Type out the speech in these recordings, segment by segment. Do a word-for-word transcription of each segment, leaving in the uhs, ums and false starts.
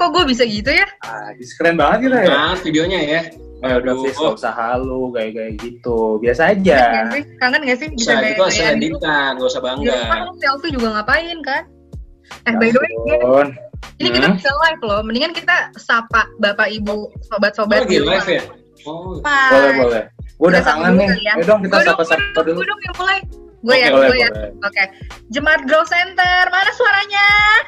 Kok gue bisa gitu ya? Ah, keren banget gitu ya. Nah, videonya ya. Eh, udah Fis, gak usah halu, gaya-gaya gitu. Biasa aja. Kangen gak sih? Kangen gak sih? Bisa Nah, itu hasil gaya-gayaan editan, gak usah Di bangga. rumah lo selfie juga ngapain kan? Eh, Ya by the way, ampun. ini kita Hmm? bisa live loh. Mendingan kita sapa bapak ibu, Oh, sobat-sobat lagi di rumah. live ya? Oh, Bye. Boleh, boleh. Gue udah Kita sapa kangen dulu nih. kali ya. Ayo dong kita Gue dong, sapa-sapa gue dong, dulu. gue dong yang mulai. Gue ya, Oke, boleh, gue ya. boleh. Oke. Jemaat Grow Center, mana suaranya?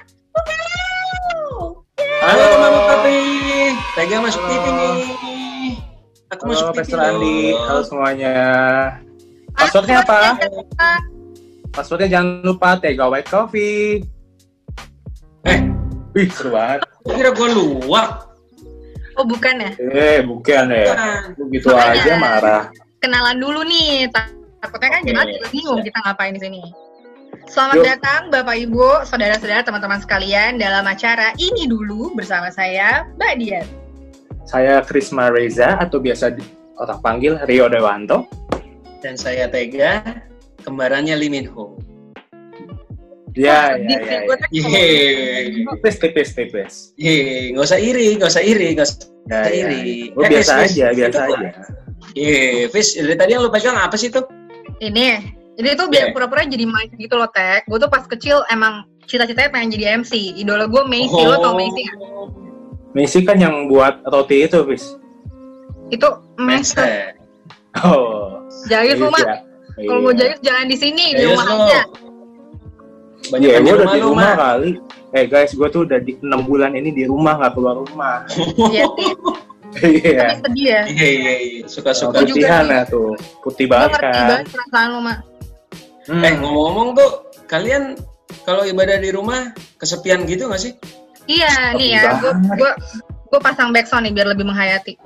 Wow. halo Mama Papi, Tega masuk Halo. T V nih. Aku masuk Halo, T V Mister Andi. loh. Halo semuanya. Passwordnya apa? Passwordnya jangan lupa Tega White Coffee. Eh, Wih, seru banget. kira gue luar. Oh bukan ya? Eh, bukan ya. Begitu Makanya. aja marah. Kenalan dulu nih. Takutnya kan Oke. jemaat juga bingung kita ngapain di sini. Selamat Yuk. datang Bapak Ibu, saudara-saudara, teman-teman sekalian dalam acara ini dulu bersama saya, Mbak Dian. Saya Krisma Reza atau biasa di- orang panggil Rio Dewanto. Dan saya Tega, kembarannya Lee Min Ho. Ya, Wah, ya, di- ya, gue ya. tuh Yeay. Tipis, tipis, tipis. Yeay, nggak usah iri, nggak usah iri, nggak usah Ya, ya. iri. Gue Eh, biasa Fis, aja, Fis, biasa itu- aja. Yeay, Fis, dari tadi yang lu pegang apa sih tuh? Ini, ini tuh biar Yeah. pura-pura jadi mic gitu loh, Tek. Gue tuh pas kecil emang cita-citanya pengen jadi M C. Idola gue Macy, lo tau Macy nggak? Messi kan yang buat roti itu, Fis. Itu Macy. Mese. Oh. Jahit lu, Mak. Iya. Kalau mau jahit jangan di sini, di Jahit rumah lu. aja. Banyak Iya, yang gue di udah rumah di lu, rumah Mak. kali. Eh guys, gue tuh udah di enam bulan ini di rumah, nggak keluar rumah. Iya, sih. Iya. Tapi sedih ya. Iya, iya, iya. Suka-suka. Aku juga Putihan nih. ya tuh, putih Gue banget ngerti kan. banget perasaan lo, Mak. Hmm. Eh, ngomong-ngomong tuh, kalian kalau ibadah di rumah kesepian gitu nggak sih? Iya, Sepi nih ya. Gue banget. gue gue pasang backsound nih biar lebih menghayati.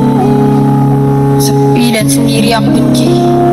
Sepi dan sendiri aku benci.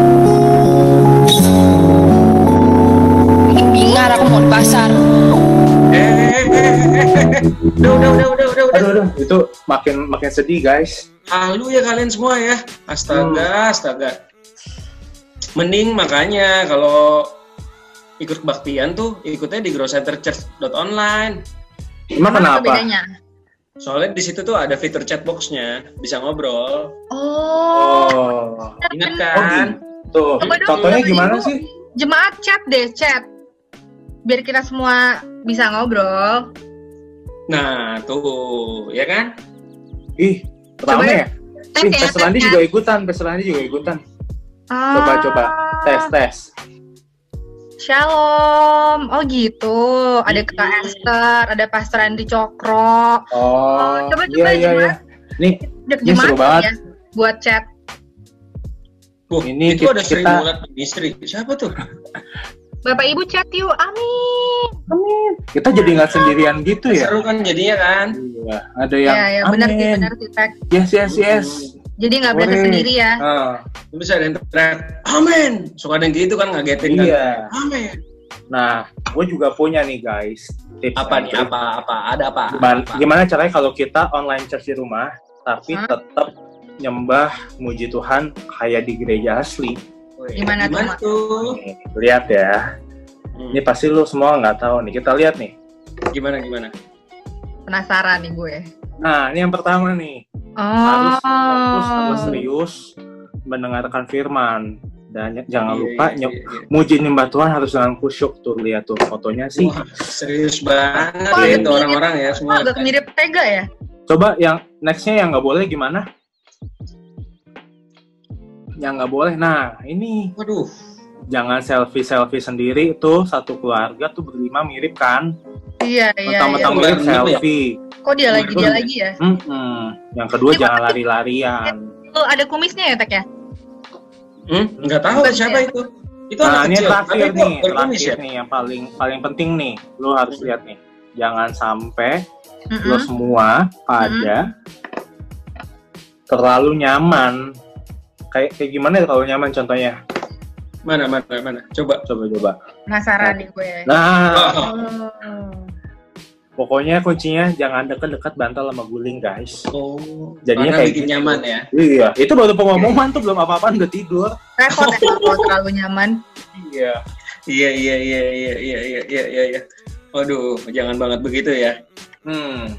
Bikin bingar aku mau di pasar. Eh, eh, eh, eh, eh. udah, udah, udah, udah, udah, udah. Aduh, aduh, itu makin makin sedih guys. Halu ya kalian semua ya. Astaga, astaga. Mending makanya kalau ikut kebaktian tuh ikutnya di growcenterchurch dot online. Emang Apa kenapa? bedanya? Soalnya di situ tuh ada fitur chat box-nya, bisa ngobrol. Oh, Oh, Ingat oh kan? gitu. Coba dong, Contohnya Bapak gimana Ibu. sih? jemaat chat deh, chat. Biar kita semua bisa ngobrol. Nah, tuh, ya kan? Ih, Coba rame ya. ya? Tes Ih, ya, Peselandi tes ya. juga ikutan, Peselandi juga ikutan. Ah, Coba, coba, tes, tes. Shalom. Oh gitu. Ada Kak Hmm. Esther, ada Pastor Andi Cokro. Oh, coba, iya, coba, iya, iya. jemaat. Nih, Dek Ini seru jemaat banget. ya buat chat. Wah, Ini itu kita- ada Sri kita- Mulat Istri. Siapa tuh? Bapak Ibu chat yuk. Amin. kita jadi nggak sendirian gitu ya? Seru kan jadinya kan? Iya, ada yang Ya, ya benar sih, amin. benar sih, Tek. Yes, yes, yes. Jadi nggak belajar Boleh. sendiri ya. Ah, Bisa ada yang teriak, amin. Suka ada yang gitu kan, ngagetin kan? iya. Amin. Nah, gue juga punya nih guys. Tips Apa and nih? trick. Apa? Apa? Ada apa? Gimana, Apa? gimana caranya kalau kita online church di rumah, tapi Hah? tetap nyembah, muji Tuhan kayak di gereja asli. Woi, Gimana tuh, Gimana Mak? tuh? Nih, lihat ya. Hmm. Ini pasti lu semua nggak tahu nih. Kita lihat nih. Gimana? Gimana? Penasaran nih gue. Nah, ini yang pertama nih. Oh. Harus fokus, harus serius mendengarkan firman. Dan jangan Iya, lupa iya, nyem- iya, iya. muji nyembah Tuhan harus dengan kusyuk tuh. Lihat tuh fotonya sih. Wah, serius banget Wah, ya ini itu orang-orang ya Oh, semua. agak mirip Tega ya? Coba yang nextnya yang nggak boleh gimana? Yang nggak boleh. Nah, ini Waduh, jangan selfie-selfie sendiri tuh satu keluarga tuh berlima mirip kan? Iya, iya, iya. Mentang-mentang iya. mirip Mirip ya? selfie. Kok dia lagi, dia lagi ya? Mm-mm. Yang kedua Ini jangan apa? lari-larian. Oh, ada kumisnya ya, Tek ya? hmm? Nggak tahu Bukan siapa ya? itu. Itu Nah, anak ini kecil, terakhir tapi kok nih, berkumis terakhir ya? nih yang paling paling penting nih. Lu harus lihat nih. Jangan sampai Mm-mm. lu semua pada terlalu nyaman. Kayak kayak gimana ya terlalu nyaman contohnya? Mana, mana, mana? Coba. Coba coba. Penasaran nih gue. Nah, Oh, Oh. pokoknya kuncinya jangan deket-deket bantal sama guling, guys. oh. Jadinya Karena kayak bikin gitu. nyaman ya. Iya, itu baru pengumuman tuh belum apa-apaan udah tidur. Repot ya kalau terlalu nyaman. Iya. Iya, iya, iya, iya, iya, iya, iya, iya, iya. Waduh, jangan banget begitu ya. Hmm.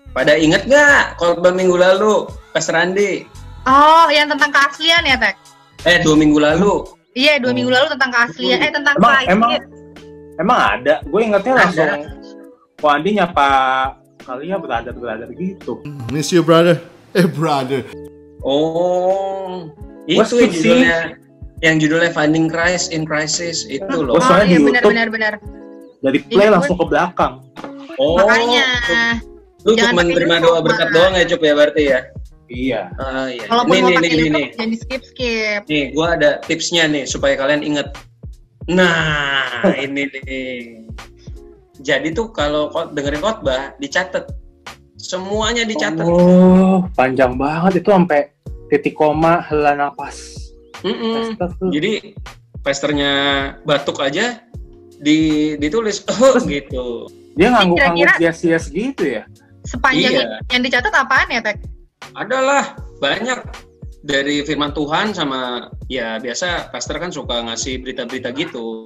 Pada inget nggak khotbah minggu lalu, Pastor Andi? Oh, yang tentang keaslian ya, Tek? Eh, dua minggu lalu. Iya, dua minggu lalu tentang keaslian. Eh, tentang Emang, pride. emang, emang ada. Gue ingetnya langsung. Kok Andi nyapa kalian brother-brother gitu. Miss you, brother. Eh, brother. Oh, What's itu good, judulnya. Yang judulnya Finding Christ in Crisis itu loh. Gua Oh soalnya iya, di benar YouTube. benar benar. Dari play Iya, langsung ke belakang. Oh, Makanya. lu Jangan cuma pakai terima YouTube, doa berkat Mas. doang ya, Cup ya berarti ya? Iya. Ah, iya. Kalaupun Nih, mau nih, pakai nih, YouTube, nih. jangan di skip skip. Nih, gua ada tipsnya nih supaya kalian inget. Nah, ini nih. Jadi tuh kalau kot- dengerin khotbah dicatat. Semuanya dicatat. Oh, panjang banget itu sampai titik koma, hela napas. Mm-mm. Pastor tuh. Jadi pastornya batuk aja di ditulis oh gitu. Dia ngangguk-ngangguk Kira-kira- bias-bias gitu ya? Sepanjang Iya. ini, yang dicatat apaan ya, Tek? Adalah banyak dari firman Tuhan sama ya biasa pastor kan suka ngasih berita-berita gitu.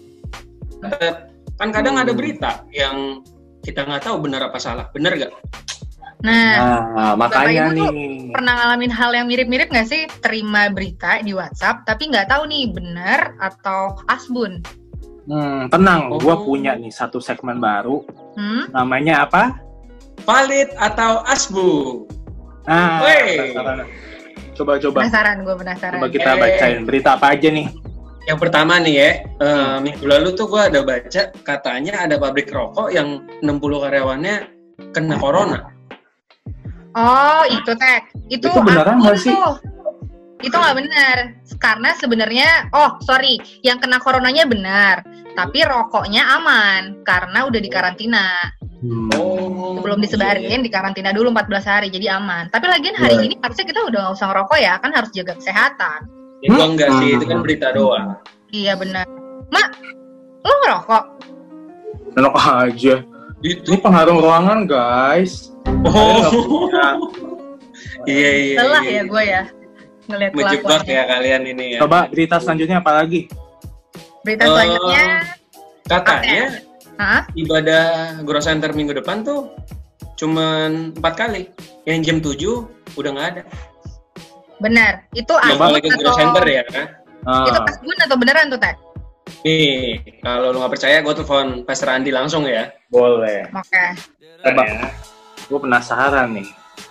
Kan kadang Hmm. ada berita yang kita nggak tahu benar apa salah. Benar nggak? Nah, Nah, makanya Bapak Ibu tuh nih. pernah ngalamin hal yang mirip-mirip nggak sih? Terima berita di WhatsApp, tapi nggak tahu nih benar atau asbun. Hmm, tenang, Oh. gua punya nih satu segmen baru. Hmm? Namanya apa? Valid atau asbu? Nah, Wey. penasaran. coba-coba. Penasaran, gue penasaran. Coba kita Eh. bacain berita apa aja nih. Yang pertama nih ya, eh, minggu lalu tuh gue ada baca katanya ada pabrik rokok yang enam puluh karyawannya kena corona. Oh, itu Tek. Itu, Itu beneran asbun nggak sih? tuh. Itu nggak benar. Karena sebenarnya, oh sorry, yang kena coronanya benar. Tapi rokoknya aman, karena udah dikarantina. Hmm. Oh, Sebelum disebarin, dikarantina dulu empat belas hari, jadi aman. Tapi lagian hari Right. ini harusnya kita udah nggak usah ngerokok ya, kan harus jaga kesehatan. itu enggak sih, itu kan berita doang. Iya benar. Mak, lo ngerokok? Enak aja. Itu. Ini pengaruh ruangan, guys. Kalian nggak Oh, punya. iya iya. Telah iya. ya gue ya, ngeliat Menjebak kelakuannya. ya kalian ini ya. Coba berita selanjutnya apa lagi? Berita Eh, selanjutnya, Katanya Hah? ibadah Grow Center minggu depan tuh cuman empat kali. Yang jam tujuh udah nggak ada. Benar. Itu Yang asbun balik ke Grow atau Center ya. Ah, itu asbun atau beneran tuh Tek? Nih, kalau lu nggak percaya, gue telepon Pastor Andi langsung ya. boleh. Oke. Coba. Ya. Gue penasaran nih.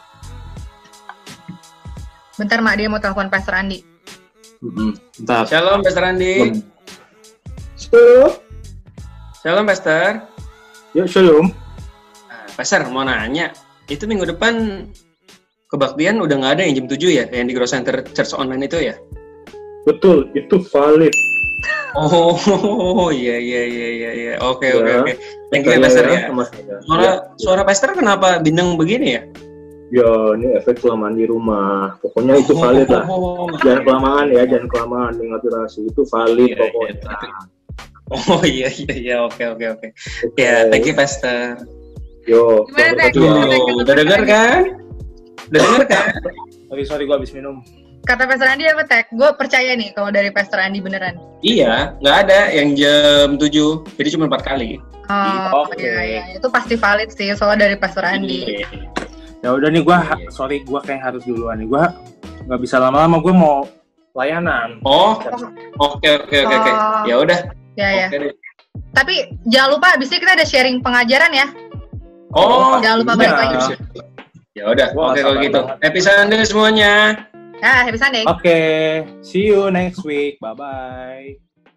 Bentar Mak, dia mau telepon Pastor Andi. Hmm, bentar. Shalom Pastor Andi. Shalom. Shalom Pastor. Yuk, shalom. Nah, Pastor mau nanya, itu minggu depan kebaktian udah nggak ada yang jam tujuh ya, yang di Grow Center Church Online itu ya? Betul, itu valid. Oh, iya iya iya iya iya. Oke Ya. oke oke. Thank you ya, Pastor ya. Sama saya. Suara suara Pastor kenapa bindeng begini ya? Ya, ini efek kelamaan di rumah. Pokoknya itu valid lah. Oh, Jangan kelamaan ya, jangan kelamaan dengan durasi. Itu valid Iya, pokoknya. iya, oh iya iya iya oke oke oke. Oke. Ya, thank you Pastor. Yo, Gimana, selamat Tek? pagi. Tuh, udah dengar kan? Udah dengar kan? Sorry, sorry, gue habis minum. Kata Pastor Andi apa Tek? Gue percaya nih kalau dari Pastor Andi beneran. Iya, nggak ada yang jam tujuh. Jadi cuma empat kali. Oh, Oke. iya, iya. Itu pasti valid sih, soalnya dari Pastor Andi. Iya. Ya udah nih, gue Iya. sorry, gue kayak harus duluan nih. Gue nggak bisa lama-lama, gue mau layanan. Oh, oke oke oke oke. Oh. Ya udah. Ya, ya. Oke deh. Tapi jangan lupa, abis ini kita ada sharing pengajaran ya. Oh, Jangan lupa iya. balik lagi. Ya udah, Wah, oke kalau sabar gitu. banget. Happy Sunday semuanya. Ya, happy Sunday. Oke, see you next week. Bye-bye.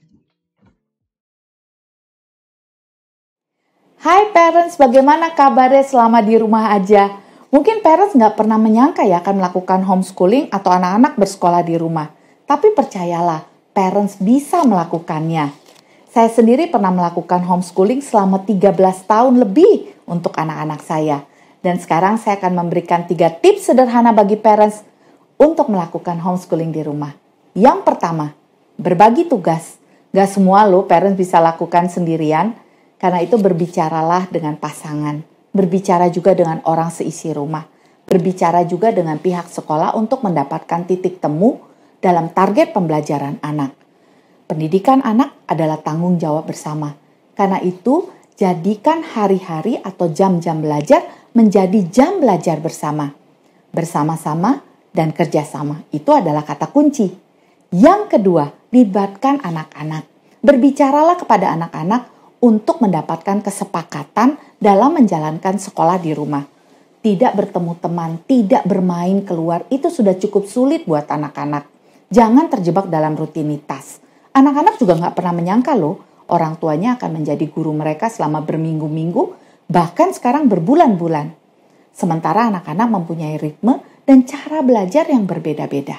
Hai parents, bagaimana kabarnya selama di rumah aja? Mungkin parents nggak pernah menyangka ya akan melakukan homeschooling atau anak-anak bersekolah di rumah. Tapi percayalah, parents bisa melakukannya. Saya sendiri pernah melakukan homeschooling selama tiga belas tahun lebih untuk anak-anak saya. Dan sekarang saya akan memberikan tiga tips sederhana bagi parents untuk melakukan homeschooling di rumah. Yang pertama, berbagi tugas. Gak semua lo parents bisa lakukan sendirian, karena itu berbicaralah dengan pasangan. Berbicara juga dengan orang seisi rumah. Berbicara juga dengan pihak sekolah untuk mendapatkan titik temu dalam target pembelajaran anak. Pendidikan anak adalah tanggung jawab bersama. Karena itu, Jadikan hari-hari atau jam-jam belajar menjadi jam belajar bersama. Bersama-sama dan kerjasama, itu adalah kata kunci. Yang kedua, libatkan anak-anak. Berbicaralah kepada anak-anak untuk mendapatkan kesepakatan dalam menjalankan sekolah di rumah. Tidak bertemu teman, tidak bermain keluar, itu sudah cukup sulit buat anak-anak. Jangan terjebak dalam rutinitas. Anak-anak juga nggak pernah menyangka loh, orang tuanya akan menjadi guru mereka selama berminggu-minggu, bahkan sekarang berbulan-bulan. Sementara anak-anak mempunyai ritme dan cara belajar yang berbeda-beda.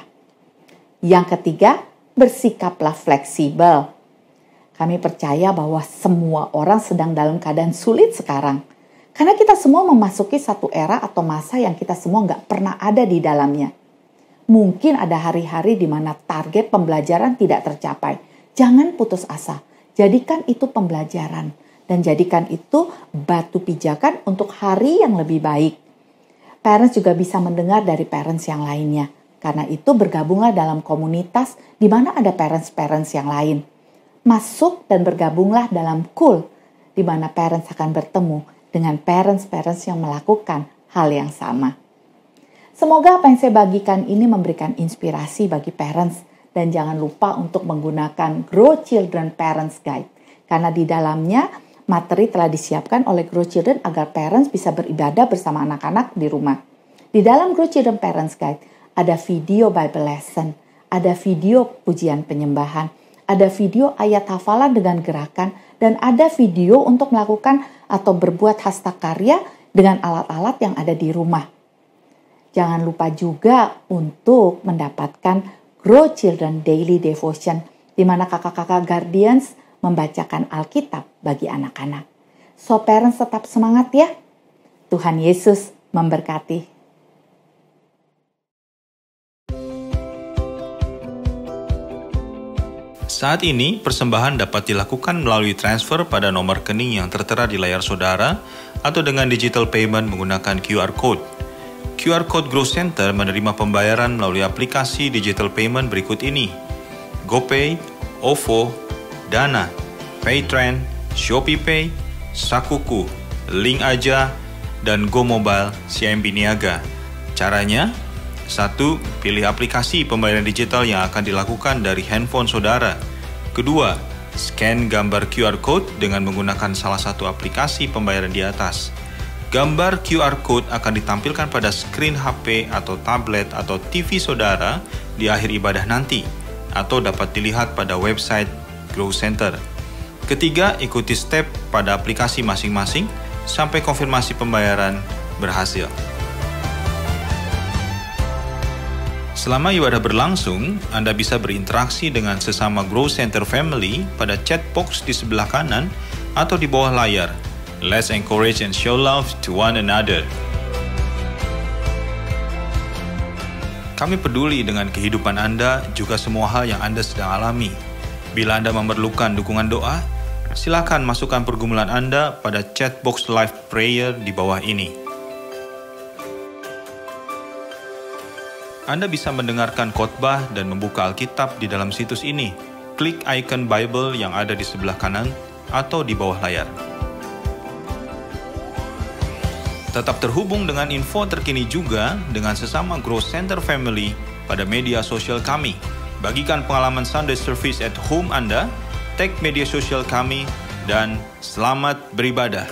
Yang ketiga, bersikaplah fleksibel. Kami percaya bahwa semua orang sedang dalam keadaan sulit sekarang. Karena kita semua memasuki satu era atau masa yang kita semua nggak pernah ada di dalamnya. Mungkin ada hari-hari di mana target pembelajaran tidak tercapai. Jangan putus asa. Jadikan itu pembelajaran. Dan jadikan itu batu pijakan untuk hari yang lebih baik. Parents juga bisa mendengar dari parents yang lainnya. Karena itu bergabunglah dalam komunitas di mana ada parents-parents yang lain. Masuk dan bergabunglah dalam Cool, di mana parents akan bertemu dengan parents-parents yang melakukan hal yang sama. Semoga apa yang saya bagikan ini memberikan inspirasi bagi parents, dan jangan lupa untuk menggunakan Grow Children Parents Guide, karena di dalamnya materi telah disiapkan oleh Grow Children agar parents bisa beribadah bersama anak-anak di rumah. Di dalam Grow Children Parents Guide ada video Bible lesson, ada video pujian penyembahan, ada video ayat hafalan dengan gerakan, dan ada video untuk melakukan atau berbuat hastakarya dengan alat-alat yang ada di rumah. Jangan lupa juga untuk mendapatkan Grow Children Daily Devotion, di mana kakak-kakak Guardians membacakan Alkitab bagi anak-anak. So parents tetap semangat ya. Tuhan Yesus memberkati. Saat ini, persembahan dapat dilakukan melalui transfer pada nomor rekening yang tertera di layar saudara atau dengan digital payment menggunakan Q R Code. Q R Code Grow Center menerima pembayaran melalui aplikasi digital payment berikut ini: GoPay, O V O, Dana, Paytrend, ShopeePay, Sakuku, Link Aja, dan Go Mobile C I M B Niaga. Caranya, satu, pilih aplikasi pembayaran digital yang akan dilakukan dari handphone saudara. Kedua, scan gambar Q R Code dengan menggunakan salah satu aplikasi pembayaran di atas. Gambar Q R Code akan ditampilkan pada screen H P atau tablet atau T V saudara di akhir ibadah nanti, atau dapat dilihat pada website Grow Center. Ketiga, ikuti step pada aplikasi masing-masing sampai konfirmasi pembayaran berhasil. Selama ibadah berlangsung, Anda bisa berinteraksi dengan sesama Grow Center Family pada chat box di sebelah kanan atau di bawah layar. Let's encourage and show love to one another. Kami peduli dengan kehidupan Anda, juga semua hal yang Anda sedang alami. Bila Anda memerlukan dukungan doa, silakan masukkan pergumulan Anda pada chat box live prayer di bawah ini. Anda bisa mendengarkan khotbah dan membuka Alkitab di dalam situs ini. Klik icon Bible yang ada di sebelah kanan atau di bawah layar. Tetap terhubung dengan info terkini juga dengan sesama Grow Center Family pada media sosial kami. Bagikan pengalaman Sunday Service at home Anda, tag media sosial kami, dan selamat beribadah.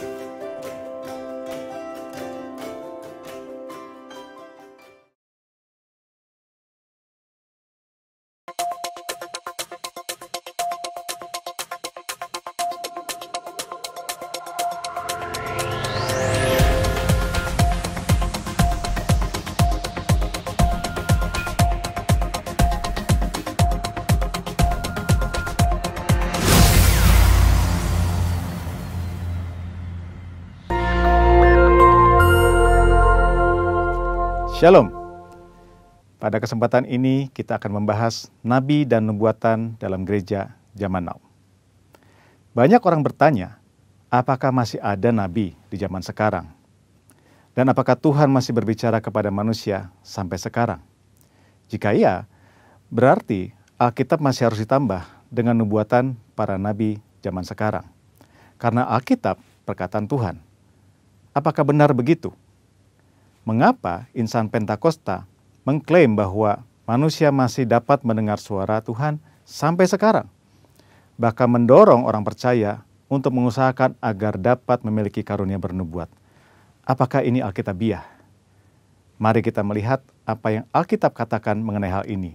Shalom. Pada kesempatan ini kita akan membahas nabi dan nubuatan dalam gereja zaman now. Banyak orang bertanya, apakah masih ada nabi di zaman sekarang? Dan apakah Tuhan masih berbicara kepada manusia sampai sekarang? Jika iya, berarti Alkitab masih harus ditambah dengan nubuatan para nabi zaman sekarang. karena Alkitab perkataan Tuhan. Apakah benar begitu? Mengapa insan Pentakosta mengklaim bahwa manusia masih dapat mendengar suara Tuhan sampai sekarang? Bahkan mendorong orang percaya untuk mengusahakan agar dapat memiliki karunia bernubuat. Apakah ini Alkitabiah? Mari kita melihat apa yang Alkitab katakan mengenai hal ini.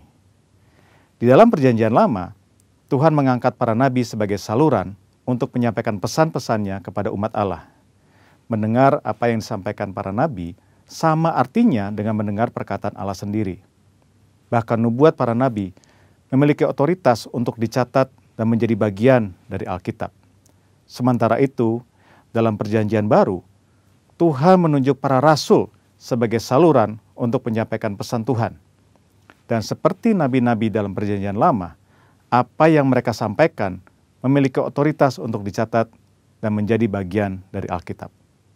Di dalam Perjanjian Lama, Tuhan mengangkat para nabi sebagai saluran untuk menyampaikan pesan-pesannya kepada umat Allah. Mendengar apa yang disampaikan para nabi sama artinya dengan mendengar perkataan Allah sendiri. Bahkan nubuat para nabi memiliki otoritas untuk dicatat dan menjadi bagian dari Alkitab. Sementara itu, dalam Perjanjian Baru, Tuhan menunjuk para rasul sebagai saluran untuk menyampaikan pesan Tuhan. Dan seperti nabi-nabi dalam Perjanjian Lama, apa yang mereka sampaikan memiliki otoritas untuk dicatat dan menjadi bagian dari Alkitab.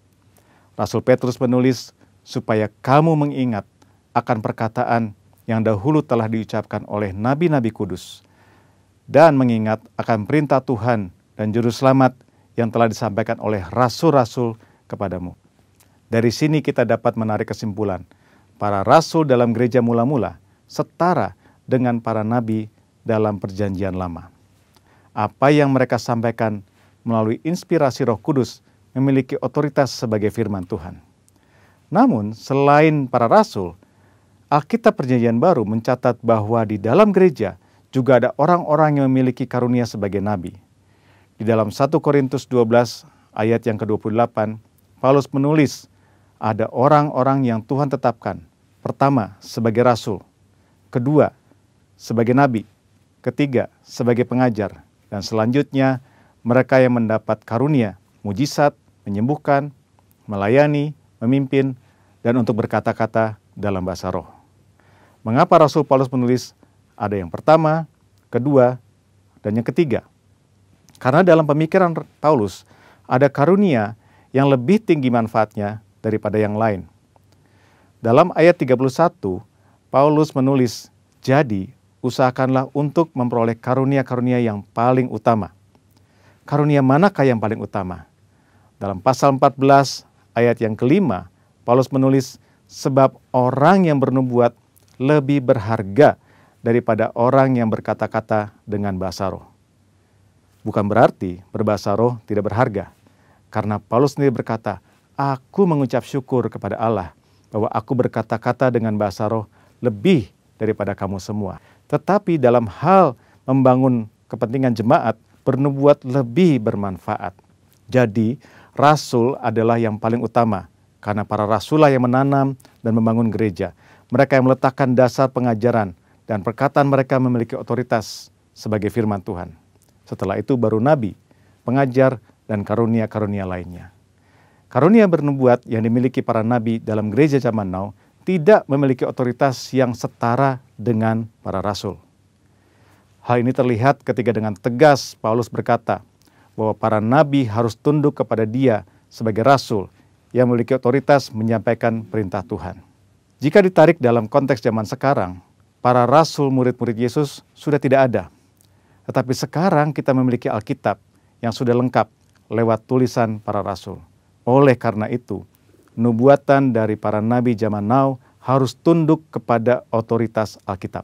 Rasul Petrus menulis supaya kamu mengingat akan perkataan yang dahulu telah diucapkan oleh nabi-nabi kudus dan mengingat akan perintah Tuhan dan juru selamat yang telah disampaikan oleh rasul-rasul kepadamu. Dari sini kita dapat menarik kesimpulan, para rasul dalam gereja mula-mula setara dengan para nabi dalam Perjanjian Lama. Apa yang mereka sampaikan melalui inspirasi Roh Kudus memiliki otoritas sebagai firman Tuhan. Namun, selain para rasul, Alkitab Perjanjian Baru mencatat bahwa di dalam gereja juga ada orang-orang yang memiliki karunia sebagai nabi. Di dalam satu Korintus dua belas ayat yang ke dua puluh delapan, Paulus menulis, ada orang-orang yang Tuhan tetapkan. Pertama, sebagai rasul. Kedua, sebagai nabi. Ketiga, sebagai pengajar. Dan selanjutnya, mereka yang mendapat karunia, mujizat, menyembuhkan, melayani, memimpin, dan untuk berkata-kata dalam bahasa roh. Mengapa Rasul Paulus menulis ada yang pertama, kedua, dan yang ketiga? Karena dalam pemikiran Paulus ada karunia yang lebih tinggi manfaatnya daripada yang lain. Dalam ayat tiga puluh satu, Paulus menulis, jadi usahakanlah untuk memperoleh karunia-karunia yang paling utama. Karunia manakah yang paling utama? Dalam pasal empat belas ayat yang kelima, Paulus menulis, sebab orang yang bernubuat lebih berharga daripada orang yang berkata-kata dengan bahasa roh. Bukan berarti berbahasa roh tidak berharga. Karena Paulus sendiri berkata, aku mengucap syukur kepada Allah bahwa aku berkata-kata dengan bahasa roh lebih daripada kamu semua. Tetapi dalam hal membangun kepentingan jemaat, bernubuat lebih bermanfaat. Jadi, rasul adalah yang paling utama, karena para rasul lah yang menanam dan membangun gereja. Mereka yang meletakkan dasar pengajaran, dan perkataan mereka memiliki otoritas sebagai firman Tuhan. Setelah itu baru nabi, pengajar, dan karunia-karunia lainnya. Karunia bernubuat yang dimiliki para nabi dalam gereja zaman now tidak memiliki otoritas yang setara dengan para rasul. Hal ini terlihat ketika dengan tegas Paulus berkata bahwa para nabi harus tunduk kepada dia sebagai rasul yang memiliki otoritas menyampaikan perintah Tuhan. Jika ditarik dalam konteks zaman sekarang, para rasul murid-murid Yesus sudah tidak ada. Tetapi sekarang kita memiliki Alkitab yang sudah lengkap lewat tulisan para rasul. Oleh karena itu, nubuatan dari para nabi zaman now harus tunduk kepada otoritas Alkitab.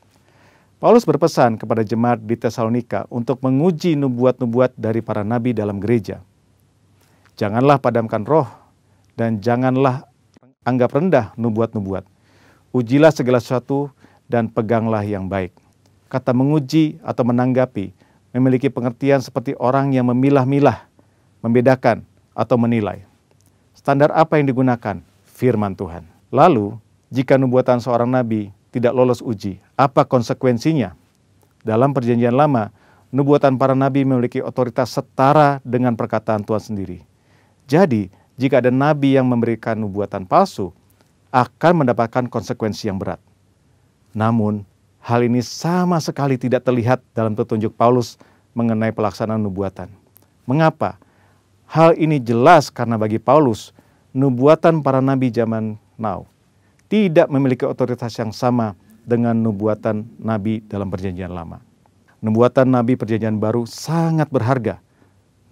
Paulus berpesan kepada jemaat di Tesalonika untuk menguji nubuat-nubuat dari para nabi dalam gereja. Janganlah padamkan roh dan janganlah anggap rendah nubuat-nubuat. Ujilah segala sesuatu dan peganglah yang baik. Kata menguji atau menanggapi memiliki pengertian seperti orang yang memilah-milah, membedakan atau menilai. Standar apa yang digunakan? Firman Tuhan. Lalu, jika nubuatan seorang nabi tidak lolos uji, apa konsekuensinya? Dalam Perjanjian Lama, nubuatan para nabi memiliki otoritas setara dengan perkataan Tuhan sendiri. Jadi, jika ada nabi yang memberikan nubuatan palsu, akan mendapatkan konsekuensi yang berat. Namun, hal ini sama sekali tidak terlihat dalam petunjuk Paulus mengenai pelaksanaan nubuatan. Mengapa? Hal ini jelas karena bagi Paulus, nubuatan para nabi zaman now tidak memiliki otoritas yang sama dengan nubuatan nabi dalam Perjanjian Lama. Nubuatan nabi Perjanjian Baru sangat berharga.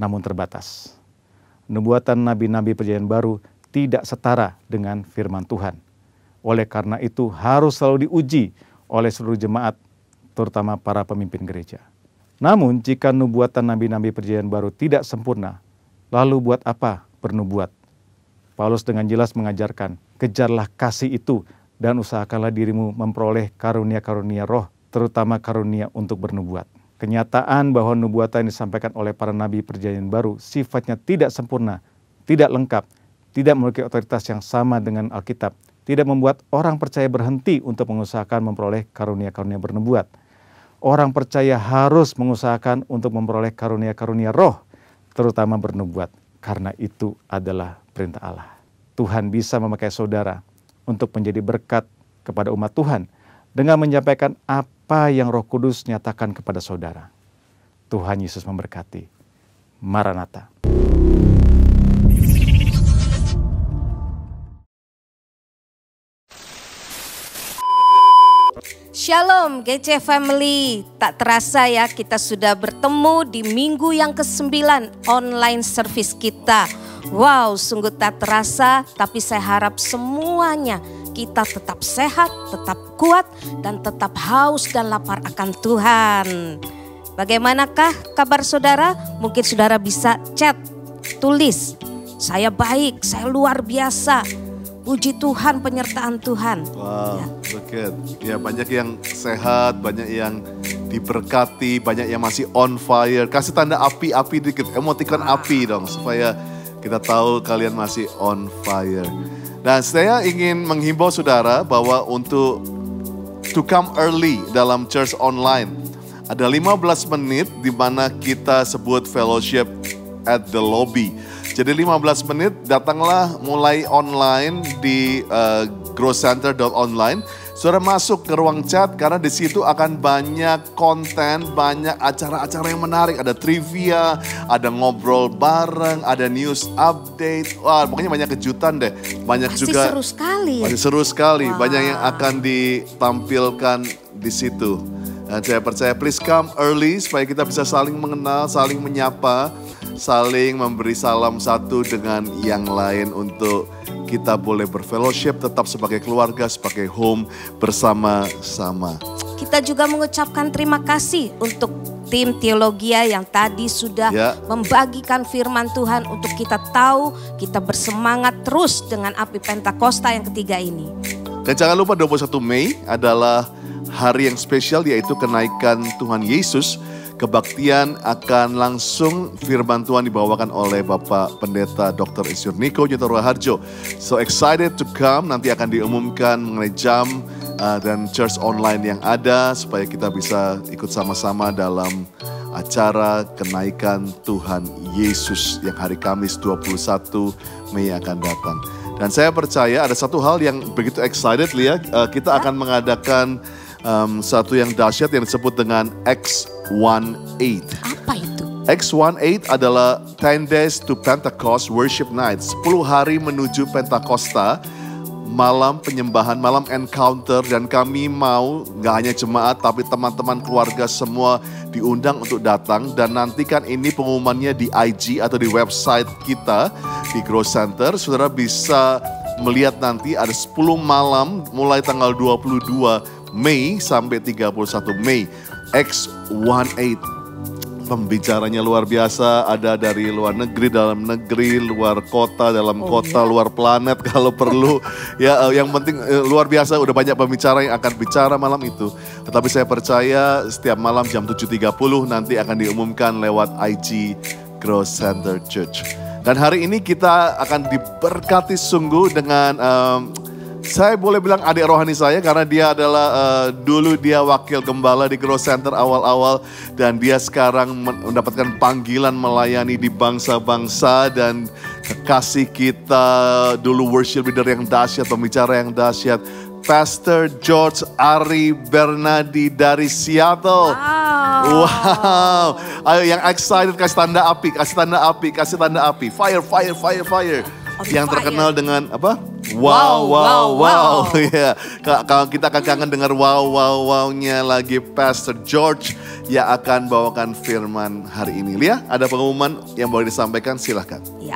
namun terbatas. Nubuatan nabi-nabi perjanjian baru tidak setara dengan firman Tuhan. Oleh karena itu harus selalu diuji oleh seluruh jemaat, terutama para pemimpin gereja. Namun jika nubuatan nabi-nabi perjanjian baru tidak sempurna, lalu buat apa bernubuat? Paulus dengan jelas mengajarkan, kejarlah kasih itu dan usahakanlah dirimu memperoleh karunia-karunia roh, terutama karunia untuk bernubuat. Kenyataan bahwa nubuatan yang disampaikan oleh para nabi perjanjian baru sifatnya tidak sempurna, tidak lengkap, tidak memiliki otoritas yang sama dengan Alkitab, tidak membuat orang percaya berhenti untuk mengusahakan memperoleh karunia-karunia bernubuat. Orang percaya harus mengusahakan untuk memperoleh karunia-karunia roh, terutama bernubuat, karena itu adalah perintah Allah. Tuhan bisa memakai saudara untuk menjadi berkat kepada umat Tuhan dengan menyampaikan apa yang Roh Kudus nyatakan kepada saudara. Tuhan Yesus memberkati. Maranatha. Shalom G C Family, tak terasa ya kita sudah bertemu di minggu yang kesembilan online service kita. Wow, sungguh tak terasa, tapi saya harap semuanya kita tetap sehat, tetap kuat, dan tetap haus dan lapar akan Tuhan. Bagaimanakah kabar saudara? Mungkin saudara bisa chat, tulis, saya baik, saya luar biasa. Puji Tuhan, penyertaan Tuhan. Wow, ya. So good. Ya, banyak yang sehat, banyak yang diberkati, banyak yang masih on fire. Kasih tanda api-api dikit, emotikon api dong, supaya kita tahu kalian masih on fire. Dan saya ingin menghimbau saudara bahwa untuk to come early dalam church online. Ada lima belas menit di mana kita sebut fellowship at the lobby. Jadi lima belas menit datanglah mulai online di uh, growcenter dot online. Saudara masuk ke ruang chat karena di situ akan banyak konten, banyak acara-acara yang menarik. Ada trivia, ada ngobrol bareng, ada news update. Wah, pokoknya banyak kejutan deh. Banyak Pasti juga. seru sekali. Pasti seru sekali. Wow. Banyak yang akan ditampilkan di situ. Dan saya percaya please come early supaya kita bisa saling mengenal, saling menyapa, saling memberi salam satu dengan yang lain untuk kita boleh berfellowship tetap sebagai keluarga, sebagai home bersama-sama. Kita juga mengucapkan terima kasih untuk tim Teologia yang tadi sudah ya. membagikan firman Tuhan untuk kita tahu, kita bersemangat terus dengan api Pentakosta yang ketiga ini. Dan jangan lupa dua puluh satu Mei adalah hari yang spesial, yaitu kenaikan Tuhan Yesus. Kebaktian akan langsung firman Tuhan dibawakan oleh Bapak Pendeta Doktor Insinyur Niko Nyotoro Harjo. So excited to come, nanti akan diumumkan mengenai jam uh, dan church online yang ada supaya kita bisa ikut sama-sama dalam acara kenaikan Tuhan Yesus yang hari Kamis dua puluh satu Mei akan datang. Dan saya percaya ada satu hal yang begitu excited, Lia, uh, kita akan mengadakan um, satu yang dahsyat yang disebut dengan X eighteen. Apa itu? X eighteen adalah ten days to Pentecost Worship Night. sepuluh hari menuju Pentakosta, malam penyembahan, malam encounter. Dan kami mau, gak hanya jemaat, tapi teman-teman keluarga semua diundang untuk datang. Dan nantikan ini pengumumannya di I G atau di website kita, di Grow Center. Saudara bisa melihat nanti ada sepuluh malam mulai tanggal dua puluh dua Mei sampai tiga puluh satu Mei. X eighteen, pembicaranya luar biasa, ada dari luar negeri, dalam negeri, luar kota, dalam oh, kota, iya? luar planet kalau perlu. Ya, yang penting luar biasa, udah banyak pembicara yang akan bicara malam itu. Tetapi saya percaya setiap malam jam tujuh tiga puluh nanti akan diumumkan lewat I G Grow Center Church. Dan hari ini kita akan diberkati sungguh dengan um, saya boleh bilang adik rohani saya karena dia adalah uh, dulu dia wakil gembala di Grow Center awal-awal dan dia sekarang mendapatkan panggilan melayani di bangsa-bangsa dan kekasih kita dulu worship leader yang dahsyat, pembicara yang dahsyat, Pastor George Ari Bernardi dari Seattle. Wow. Wow. Ayo yang excited kasih tanda api, kasih tanda api, kasih tanda api. Fire, fire, fire, fire. yang fire. terkenal dengan apa? Wow, wow, wow. wow. Ya, kalau kita akan kangen dengar wow, wow, wow-nya lagi Pastor George yang akan bawakan firman hari ini. Lia, ada pengumuman yang boleh disampaikan? Silahkan. Ya.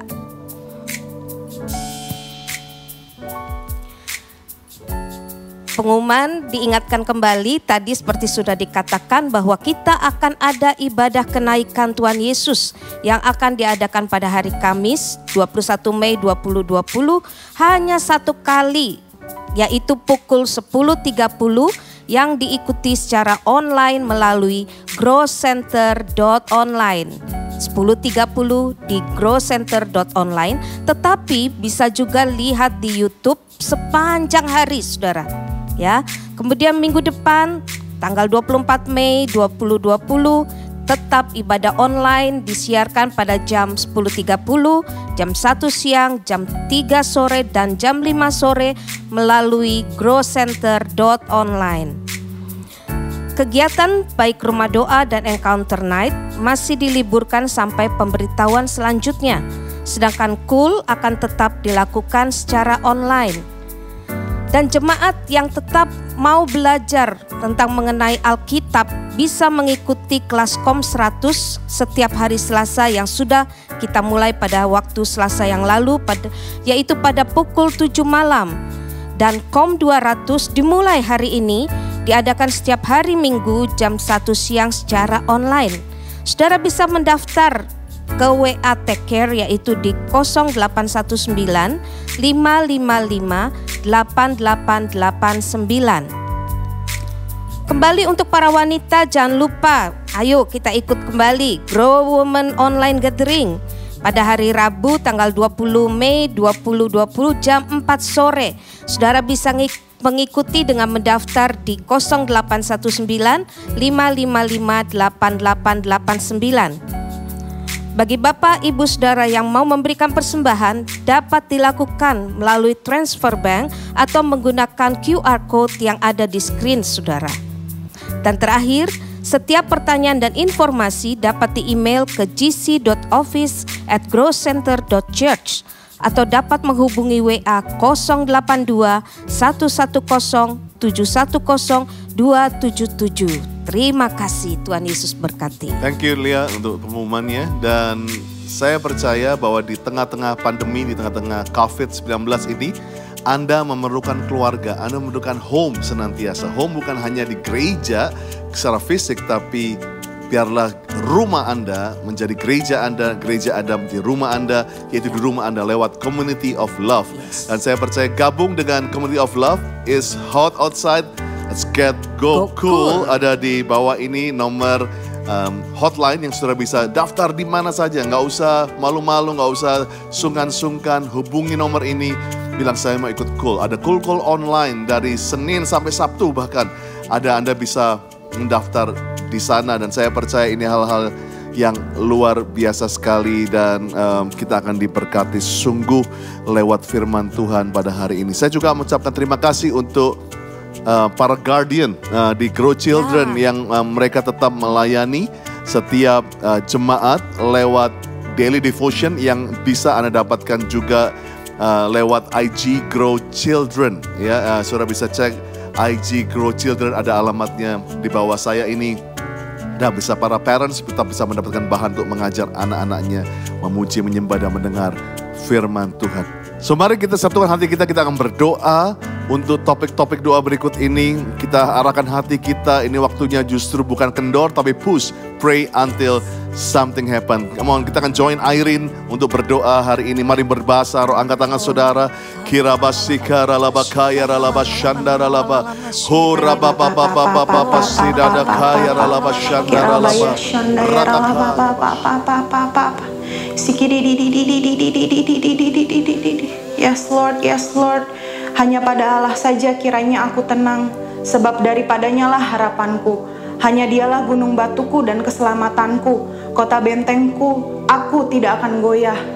Pengumuman diingatkan kembali tadi seperti sudah dikatakan bahwa kita akan ada ibadah kenaikan Tuhan Yesus yang akan diadakan pada hari Kamis dua puluh satu Mei dua ribu dua puluh hanya satu kali, yaitu pukul sepuluh tiga puluh yang diikuti secara online melalui growcenter dot online. sepuluh tiga puluh di growcenter dot online, tetapi bisa juga lihat di YouTube sepanjang hari, saudara. Ya, kemudian minggu depan tanggal dua puluh empat Mei dua ribu dua puluh tetap ibadah online disiarkan pada jam sepuluh tiga puluh, jam satu siang, jam tiga sore dan jam lima sore melalui growcenter dot online. Kegiatan baik rumah doa dan encounter night masih diliburkan sampai pemberitahuan selanjutnya, sedangkan Cool akan tetap dilakukan secara online. Dan jemaat yang tetap mau belajar tentang mengenai Alkitab bisa mengikuti kelas Kom seratus setiap hari Selasa yang sudah kita mulai pada waktu Selasa yang lalu, pada, yaitu pada pukul tujuh malam. Dan Kom dua ratus dimulai hari ini, diadakan setiap hari Minggu jam satu siang secara online. Saudara bisa mendaftar ke W A Take Care yaitu di nol delapan satu sembilan lima lima lima delapan delapan delapan sembilan. Kembali untuk para wanita, jangan lupa, ayo kita ikut kembali Grow Women Online Gathering pada hari Rabu tanggal dua puluh Mei dua ribu dua puluh jam empat sore. Saudara bisa mengikuti dengan mendaftar di nol delapan satu sembilan lima lima lima delapan delapan delapan sembilan. Bagi Bapak, Ibu, Saudara yang mau memberikan persembahan dapat dilakukan melalui transfer bank atau menggunakan Q R code yang ada di screen Saudara. Dan terakhir, setiap pertanyaan dan informasi dapat di-email ke g c dot office at growcenter dot church atau dapat menghubungi W A nol delapan dua satu satu nol tujuh satu nol dua tujuh tujuh. Terima kasih, Tuhan Yesus berkati. Thank you Lia untuk pengumumannya, dan saya percaya bahwa di tengah-tengah pandemi, di tengah-tengah covid sembilan belas ini, Anda memerlukan keluarga, Anda memerlukan home senantiasa. Home bukan hanya di gereja secara fisik, tapi biarlah rumah Anda menjadi gereja Anda, gereja Anda menjadi rumah Anda, yaitu di rumah Anda lewat Community of Love. Yes. Dan saya percaya gabung dengan Community of Love is hot outside. Let's get go, go cool. cool. Ada di bawah ini nomor um, hotline yang saudara bisa daftar di mana saja. Nggak usah malu-malu, nggak usah sungkan-sungkan. Hubungi nomor ini, bilang saya mau ikut cool. Ada cool call online dari Senin sampai Sabtu bahkan. Ada Anda bisa mendaftar di sana, dan saya percaya ini hal-hal yang luar biasa sekali, dan um, kita akan diberkati sungguh lewat firman Tuhan pada hari ini. Saya juga mengucapkan terima kasih untuk Uh, para guardian uh, di Grow Children yeah. yang uh, mereka tetap melayani setiap uh, jemaat lewat daily devotion yang bisa Anda dapatkan juga uh, lewat I G Grow Children. Ya, uh, saudara bisa cek I G Grow Children, ada alamatnya di bawah saya ini. Dan bisa para parents tetap bisa mendapatkan bahan untuk mengajar anak-anaknya memuji, menyembah dan mendengar firman Tuhan. So mari kita satukan hati kita, kita akan berdoa untuk topik-topik doa berikut ini. Kita arahkan hati kita, ini waktunya justru bukan kendor tapi push, pray until something happen. Come on, kita akan join Irene untuk berdoa hari ini. Mari berbahasa roh, angkat tangan saudara. Kirabasika ralabakaya ralabashandara laba. Hurababababababa sidadakaya ralabashandara laba. Yes Lord, yes Lord. Hanya pada Allah saja kiranya aku tenang, sebab daripadanya lah harapanku. Hanya dialah gunung batuku dan keselamatanku, kota bentengku, aku tidak akan goyah.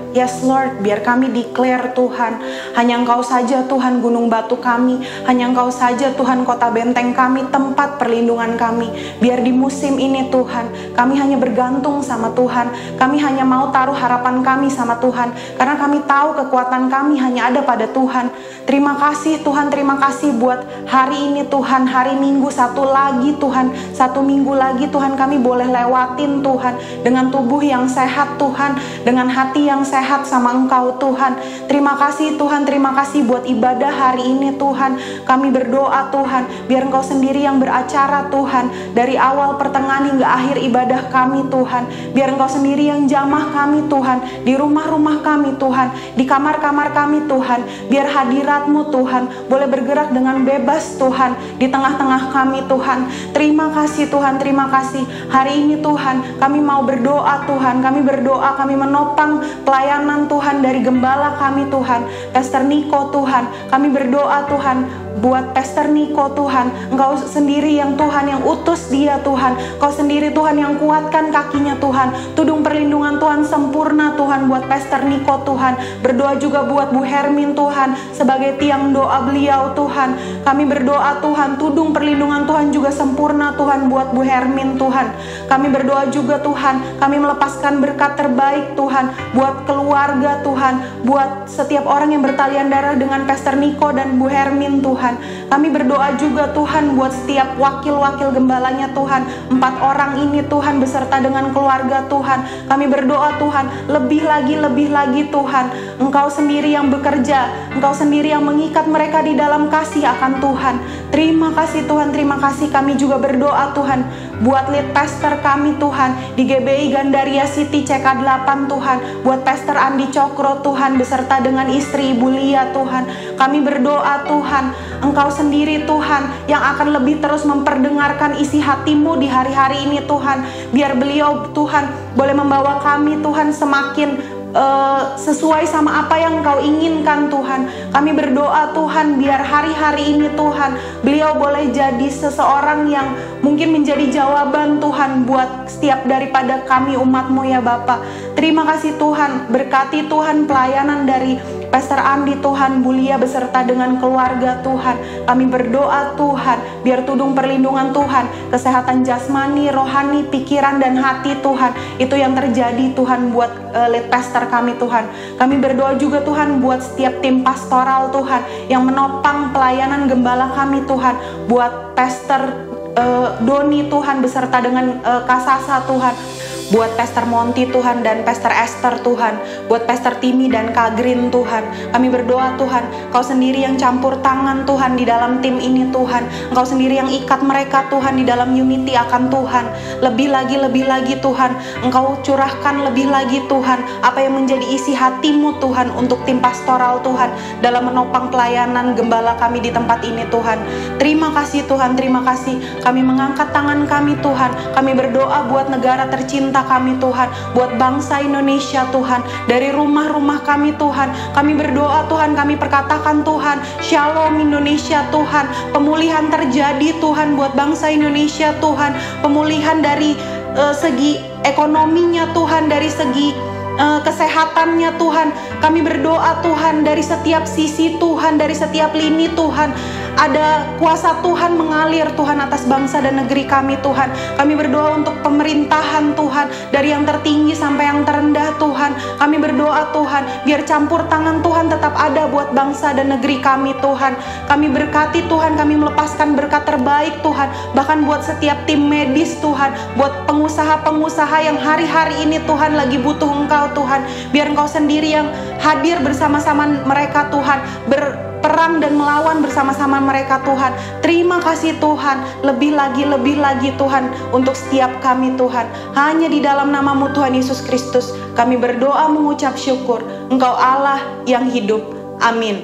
Yes Lord, biar kami declare Tuhan, hanya Engkau saja Tuhan gunung batu kami, hanya Engkau saja Tuhan kota benteng kami, tempat perlindungan kami. Biar di musim ini Tuhan, kami hanya bergantung sama Tuhan, kami hanya mau taruh harapan kami sama Tuhan, karena kami tahu kekuatan kami hanya ada pada Tuhan. Terima kasih Tuhan, terima kasih buat hari ini Tuhan, hari Minggu satu lagi Tuhan, satu minggu lagi Tuhan kami boleh lewatin Tuhan, dengan tubuh yang sehat Tuhan, dengan hati yang sehat sehat sama Engkau Tuhan. Terima kasih Tuhan, terima kasih buat ibadah hari ini Tuhan. Kami berdoa Tuhan, biar Engkau sendiri yang beracara Tuhan, dari awal pertengahan hingga akhir ibadah kami Tuhan. Biar Engkau sendiri yang jamah kami Tuhan, di rumah-rumah kami Tuhan, di kamar-kamar kami Tuhan. Biar hadirat-Mu Tuhan boleh bergerak dengan bebas Tuhan, di tengah-tengah kami Tuhan. Terima kasih Tuhan, terima kasih. Hari ini Tuhan, kami mau berdoa Tuhan, kami berdoa, kami menopang pelayanan Tuhan dari gembala kami Tuhan, Pastor Niko Tuhan. Kami berdoa Tuhan buat Pastor Niko Tuhan, Engkau sendiri yang Tuhan yang utus dia Tuhan, Engkau sendiri Tuhan yang kuatkan kakinya Tuhan. Tudung perlindungan Tuhan sempurna Tuhan buat Pastor Niko Tuhan. Berdoa juga buat Bu Hermin Tuhan, sebagai tiang doa beliau Tuhan. Kami berdoa Tuhan, tudung perlindungan Tuhan juga sempurna Tuhan buat Bu Hermin Tuhan. Kami berdoa juga Tuhan, kami melepaskan berkat terbaik Tuhan buat keluarga Tuhan, buat setiap orang yang bertalian darah dengan Pastor Niko dan Bu Hermin Tuhan. Kami berdoa juga Tuhan buat setiap wakil-wakil gembalanya Tuhan, empat orang ini Tuhan beserta dengan keluarga Tuhan. Kami berdoa Tuhan, lebih lagi, lebih lagi Tuhan, Engkau sendiri yang bekerja, Engkau sendiri yang mengikat mereka di dalam kasih akan Tuhan. Terima kasih Tuhan, terima kasih. Kami juga berdoa Tuhan buat lead pastor kami Tuhan di G B I Gandaria City C K delapan Tuhan, buat Pastor Andi Cokro Tuhan beserta dengan istri Ibu Lia Tuhan. Kami berdoa Tuhan, Engkau sendiri Tuhan yang akan lebih terus memperdengarkan isi hati-Mu di hari-hari ini Tuhan. Biar beliau Tuhan boleh membawa kami Tuhan semakin Uh, sesuai sama apa yang Engkau inginkan Tuhan. Kami berdoa Tuhan, biar hari-hari ini Tuhan, beliau boleh jadi seseorang yang mungkin menjadi jawaban Tuhan buat setiap daripada kami umat-Mu ya Bapa. Terima kasih Tuhan, berkati Tuhan pelayanan dari Pastor Andi Tuhan, Bu Lia beserta dengan keluarga Tuhan. Kami berdoa Tuhan, biar tudung perlindungan Tuhan, kesehatan jasmani, rohani, pikiran dan hati Tuhan, itu yang terjadi Tuhan buat uh, lead pastor kami Tuhan. Kami berdoa juga Tuhan buat setiap tim pastoral Tuhan yang menopang pelayanan gembala kami Tuhan, buat Pastor uh, Doni Tuhan beserta dengan uh, Kasasa Tuhan, buat Pastor Monty Tuhan dan Pastor Esther Tuhan, buat Pastor Timmy dan Kak Green Tuhan. Kami berdoa Tuhan, Engkau sendiri yang campur tangan Tuhan di dalam tim ini Tuhan. Engkau sendiri yang ikat mereka Tuhan di dalam unity akan Tuhan. Lebih lagi, lebih lagi Tuhan, Engkau curahkan lebih lagi Tuhan apa yang menjadi isi hati-Mu Tuhan untuk tim pastoral Tuhan dalam menopang pelayanan gembala kami di tempat ini Tuhan. Terima kasih Tuhan, terima kasih. Kami mengangkat tangan kami Tuhan. Kami berdoa buat negara tercinta kami Tuhan, buat bangsa Indonesia Tuhan, dari rumah-rumah kami Tuhan. Kami berdoa Tuhan, kami perkatakan Tuhan, Shalom Indonesia Tuhan. Pemulihan terjadi Tuhan buat bangsa Indonesia Tuhan. Pemulihan dari uh, segi ekonominya Tuhan, dari segi uh, kesehatannya Tuhan. Kami berdoa Tuhan, dari setiap sisi Tuhan, dari setiap lini Tuhan, ada kuasa Tuhan mengalir Tuhan atas bangsa dan negeri kami Tuhan. Kami berdoa untuk pemerintahan Tuhan, dari yang tertinggi sampai yang terendah Tuhan. Kami berdoa Tuhan, biar campur tangan Tuhan tetap ada buat bangsa dan negeri kami Tuhan. Kami berkati Tuhan, kami melepaskan berkat terbaik Tuhan, bahkan buat setiap tim medis Tuhan, buat pengusaha-pengusaha yang hari-hari ini Tuhan lagi butuh Engkau Tuhan. Biar Engkau sendiri yang hadir bersama-sama mereka Tuhan, ber perang dan melawan bersama-sama mereka Tuhan. Terima kasih Tuhan, lebih lagi, lebih lagi Tuhan untuk setiap kami Tuhan. Hanya di dalam nama-Mu Tuhan Yesus Kristus kami berdoa mengucap syukur. Engkau Allah yang hidup. Amin.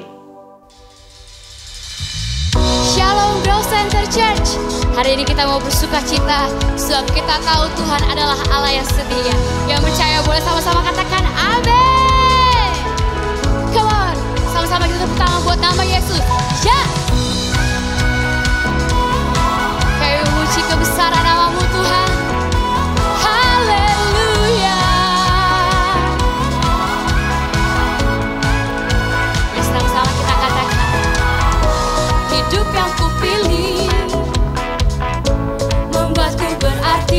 Shalom Growth Center Church. Hari ini kita mau bersuka cita, sebab kita tahu Tuhan adalah Allah yang setia. Yang percaya boleh sama-sama katakan amin. Come on, sama-sama kita tepuk tangan buat nama Yesus. Ya. Kami memuji kebesaran nama-Mu Tuhan. Haleluya.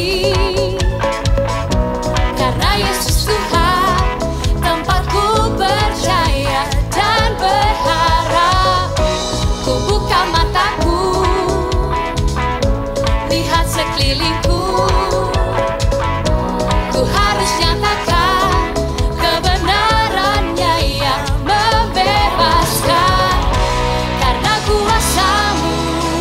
berarti. Karena Yesus Tuhan, tempatku percaya dan berharap. Ku buka mataku, lihat sekelilingku. Ku harus nyatakan kebenarannya yang membebaskan. Karena kuasa-Mu,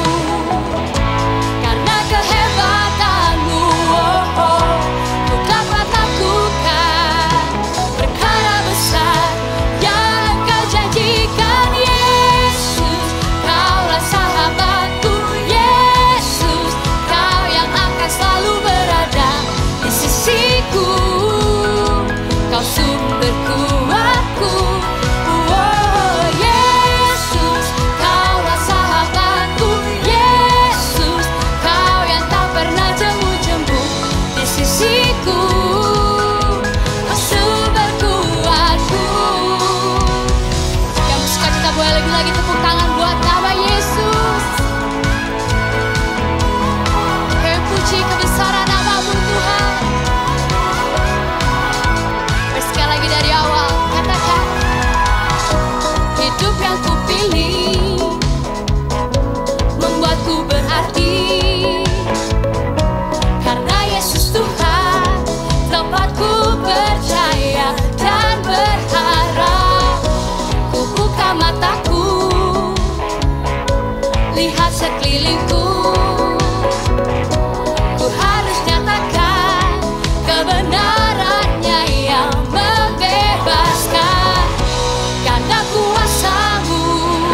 karena kehebatanmu, oh, oh, ku dapat lakukan perkara besar yang Kau janjikan. Yesus, Kaulah sahabatku. Yesus, Kau yang akan selalu berada di sisiku. Kau sumber kuatku. Oh, Yesus, Kaulah sahabatku. Yesus, Kau yang tak pernah jemu-jemu di sisiku. Kau sumber kuatku. Yang bersuka cita boleh lagi-lagi tepuk tangan buat nama Yesus. Kami puji kebesaran nama-Mu Tuhan. Sekali lagi dari awal, katakan hidup yang kupilih membuatku berarti. Karena Yesus Tuhan, tempatku percaya dan berharap. Ku buka mataku, lihat sekelilingku. Ku harus nyatakan kebenarannya yang membebaskan. Karena kuasa-Mu,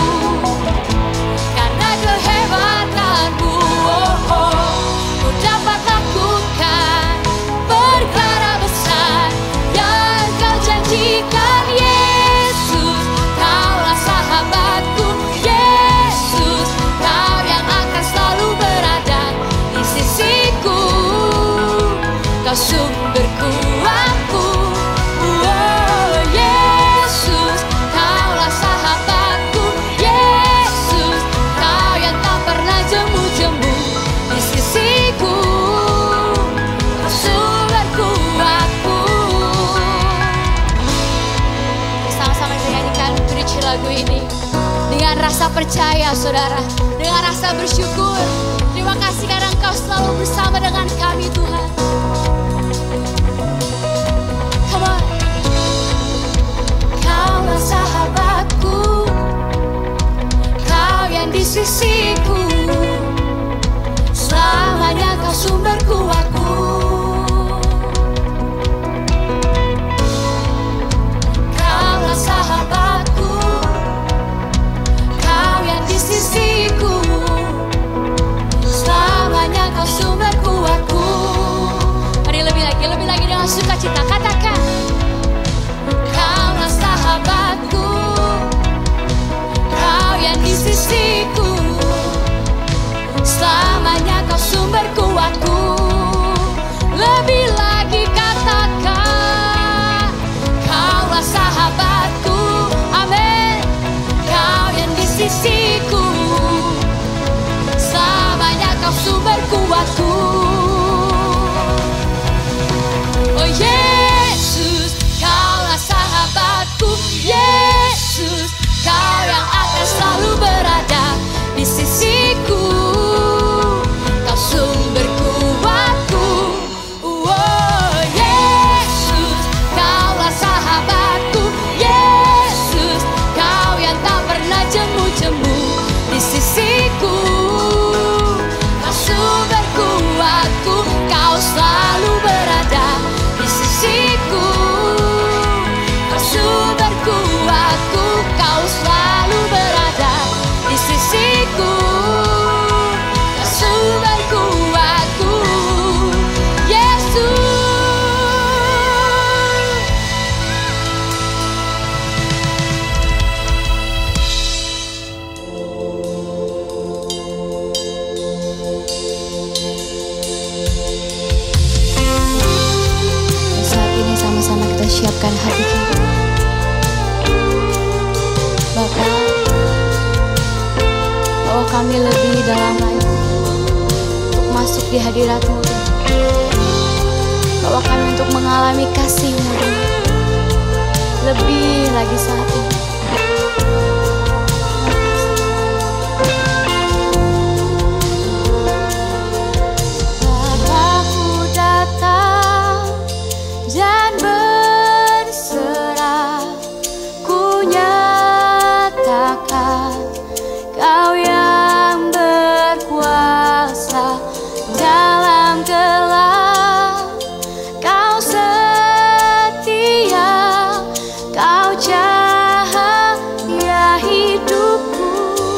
karena kehebatanmu, oh, oh, ku dapat lakukan perkara besar yang Kau janjikan. Yesus, Kaulah sahabatku. Yesus, Kau yang akan selalu berada di sisiku. Kau sumber kuatku. Oh, Yesus, Kaulah sahabatku. Yesus, Kau yang tak pernah jemu-jemu di sisiku. Kau sumber kuatku. Sama-sama kita nyanyikan bridge lagu ini dengan rasa percaya, saudara, dengan rasa bersyukur. Terima kasih karena Engkau selalu bersama dengan kami, Tuhan. Come on. Kaulah sahabatku, Kau yang di sisiku. Selamanya Kau sumber kuatku. Kaulah sahabatku, Kau yang di sisiku. Selamanya Kau sumber kuatku. Mari lebih lagi, lebih lagi dengan sukacita. Katakan, Kaulah sahabatku, Kau yang di sisiku. Selamanya Kau sumber kuatku. Lebih lagi katakan, Kaulah sahabatku. Amin. Kau yang di sisiku. Selamanya Kau sumber kuatku. Oh, Yesus, Kaulah sahabatku. Yesus, Kau yang akan selalu berada di sisiku. Kau sumber kuatku. Oh, Yesus, Kaulah sahabatku. Yesus, Kau yang tak pernah jemu-jemu di sisiku. Kau sumber kuatku. Kau selalu berada di sisiku. Kau sumber kuatku. Kau selalu berada di sisiku. Kau sumber kuatku. Yesus. Saat ini sama-sama kita siapkan hati kita. Bapa, bawa kami lebih dalam lagi untuk masuk di hadirat-Mu, Tuhan. kami kasih-Mu Tuhan. Lebih lagi saat ini. Bapakku datang dan berserah, ku nyatakan Kau yang berkuasa dalam gelap, Kau setia, Kau cahaya hidupku.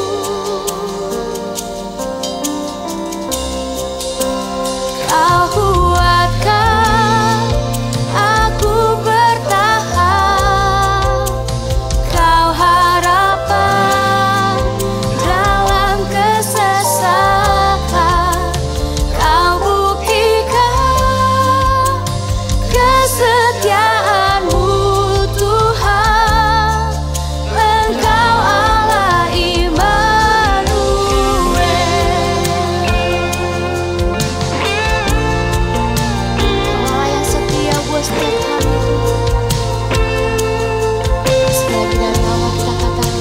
Kau kuatkan aku bertahan, Kau harapan dalam kesesakan, Kau buktikan kesetiaan-Mu Tuhan. Engkau Allah Immanuel. Allah yang setia buat setiap kami. Sekali lagi dari awal kita katakan,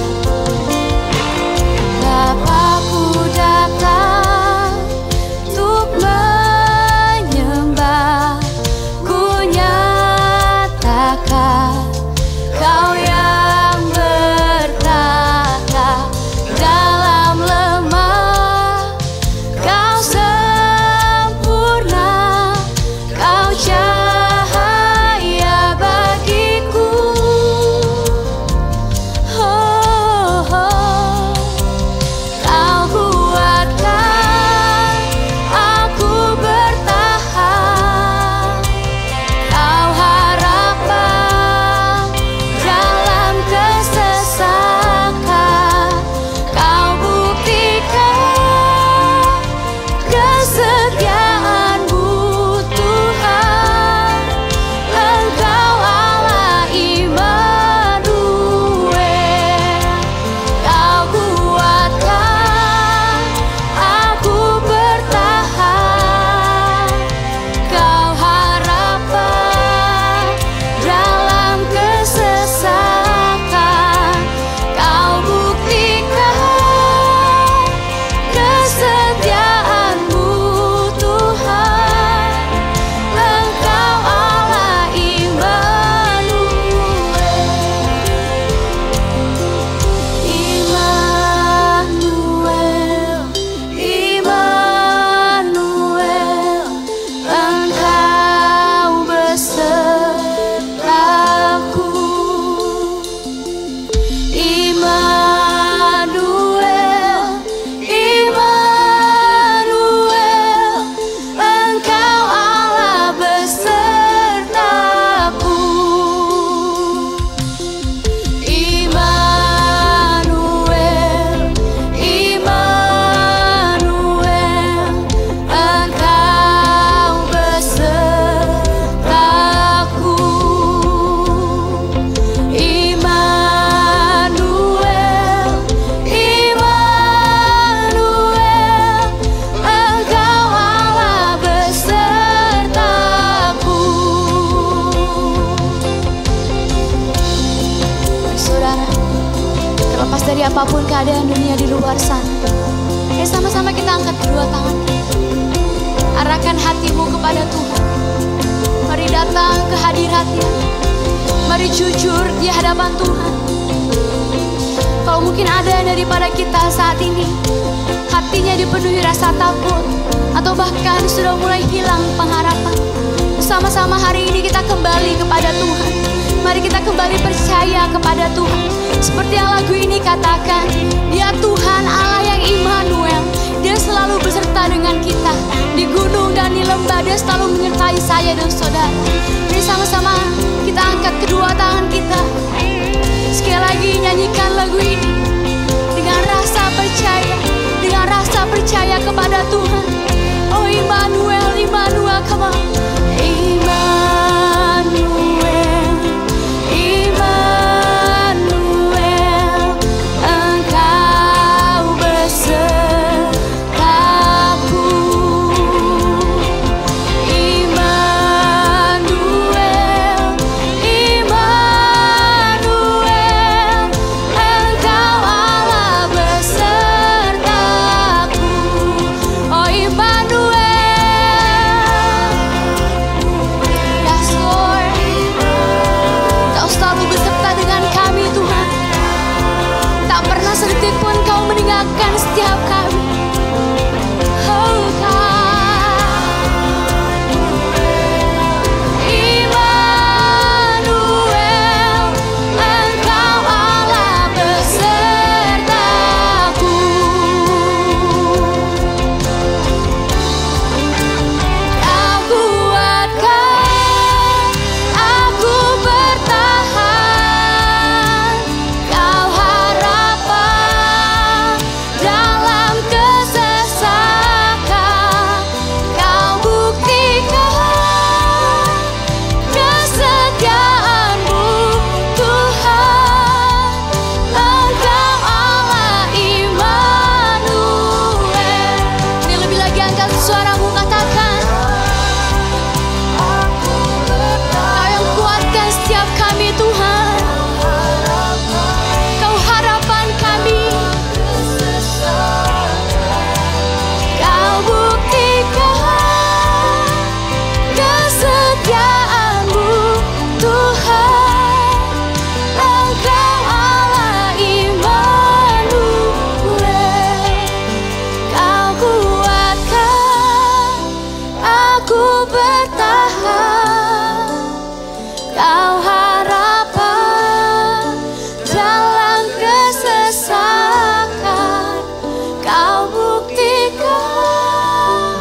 Bapakku datang untuk menyembah, ku nyatakan Kau yang bertata dalam lemah, Kau sempurna, Kau cahaya bagiku. Oh, oh. Kau kuatkan aku bertahan, Kau harapan dalam kesesakan, Kau buktikan kesetiaan-Mu Tuhan. Engkau Allah Immanuel. Kau kuatkan aku bertahan, Kau harapan dalam kesesakan, Kau buktikan kesetiaan-Mu Tuhan. Engkau Allah Immanuel. Immanuel, Immanuel, Engkau besertaku. Immanuel, Immanuel, Engkau Allah besertaku. Immanuel, Immanuel, Engkau besertaku. Immanuel, Immanuel, Engkau Allah besertaku. Saudara, terlepas dari apapun keadaan dunia di luar sana, mari sama-sama kita angkat kedua tangan, arahkan hatimu kepada Tuhan. Mari datang ke hadirat-Nya, mari jujur di hadapan Tuhan. Kalau mungkin ada daripada kita saat ini hatinya dipenuhi rasa takut, atau bahkan sudah mulai hilang pengharapan, bersama-sama hari ini kita kembali kepada Tuhan. Mari kita kembali percaya kepada Tuhan. Seperti yang lagu ini katakan, Dia Tuhan Allah yang Immanuel. Dia selalu beserta dengan kita. Di gunung dan di lembah Dia selalu menyertai saya dan saudara. Mari sama-sama kita angkat kedua tangan kita. Sekali lagi nyanyikan lagu ini dengan rasa percaya, dengan rasa percaya kepada Tuhan. Oh Immanuel, Immanuel, come on. Immanuel, Immanuel, Engkau besertaku. Immanuel, bertahan, kau harapan dalam kesesakan, kau buktikan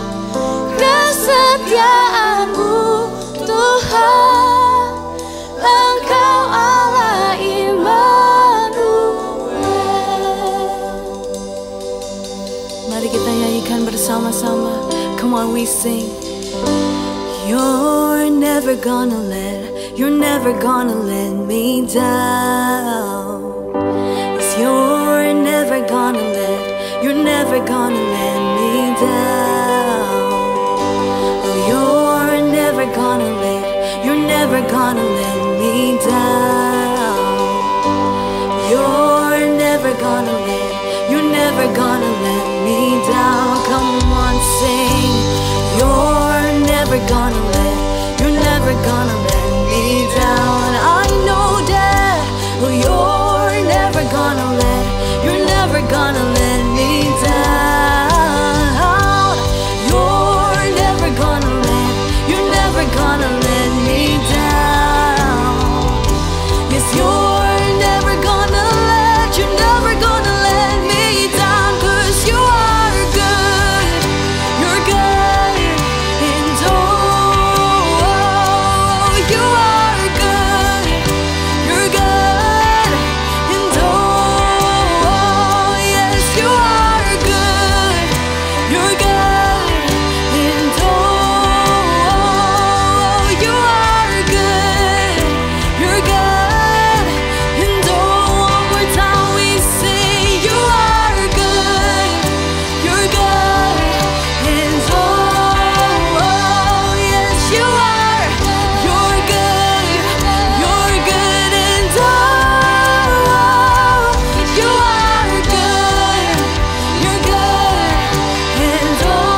kesetiaanmu Tuhan, Engkau Allah Immanuel. Mari kita nyanyikan bersama-sama. Come on, we sing. You're never gonna let, you're never gonna let me down. Yes, you're never gonna let, you're never gonna let me down. Oh, you're never gonna let, you're never gonna let me down. You're never gonna let, you're never gonna let me down. Come on, sing. You're never gonna let, you're never gonna let me down. I know that. Oh, you're never gonna let, you're never gonna let me down. You're never gonna let, you're never gonna let me down. Yes, you're never gonna let, you're never gonna let me down. 'Cause you are good, you're good, and oh, you are good, you're good, and oh, yes, you are good, you're good, and oh, you are good, you're good, and oh, one more time we sing, you are good, you're good, and oh, yes, you are, you're good, you're good, and oh, you are good, you're good, and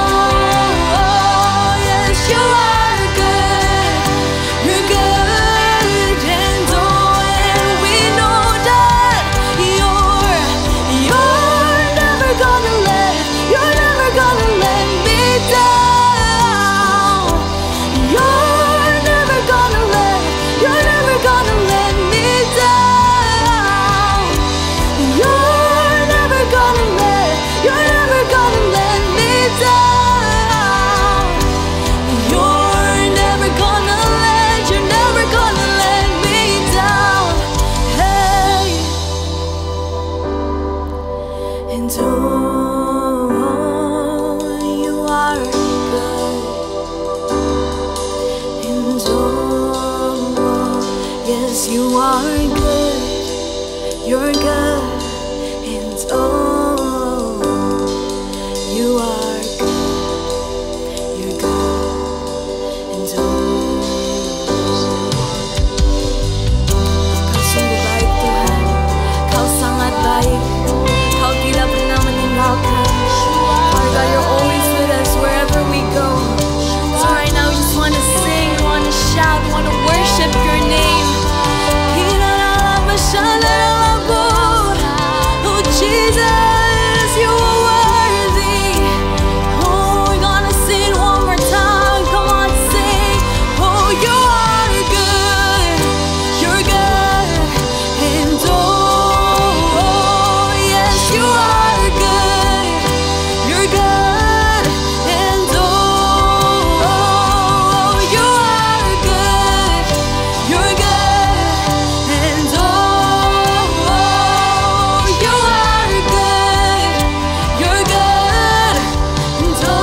oh, yes, you are good, you're good, and oh, and we know that you're, you're never gonna let, you're never gonna let me down. You're never gonna let, you're never gonna let me down. You're never gonna let, you're never gonna let me down. You're never gonna let, you're never gonna let me down. Hey, and oh, you are good, and oh, yes, you are good, you're good, and oh, you are good, you're good, and oh, kau sungguh baik Tuhan, kau sangat baik, kau tidak pernah meninggalkan. Father God, you're always with us wherever we go. So right now we just want to sing, we want to shout, we want to worship your name. Oh Jesus, you are worthy. Oh, we're gonna sing one more time. Come on, sing. Oh, you are good, you're good, and oh, yes, you are good, you're good, and oh, you are good, you're good, and oh, you are good, you're good, and oh,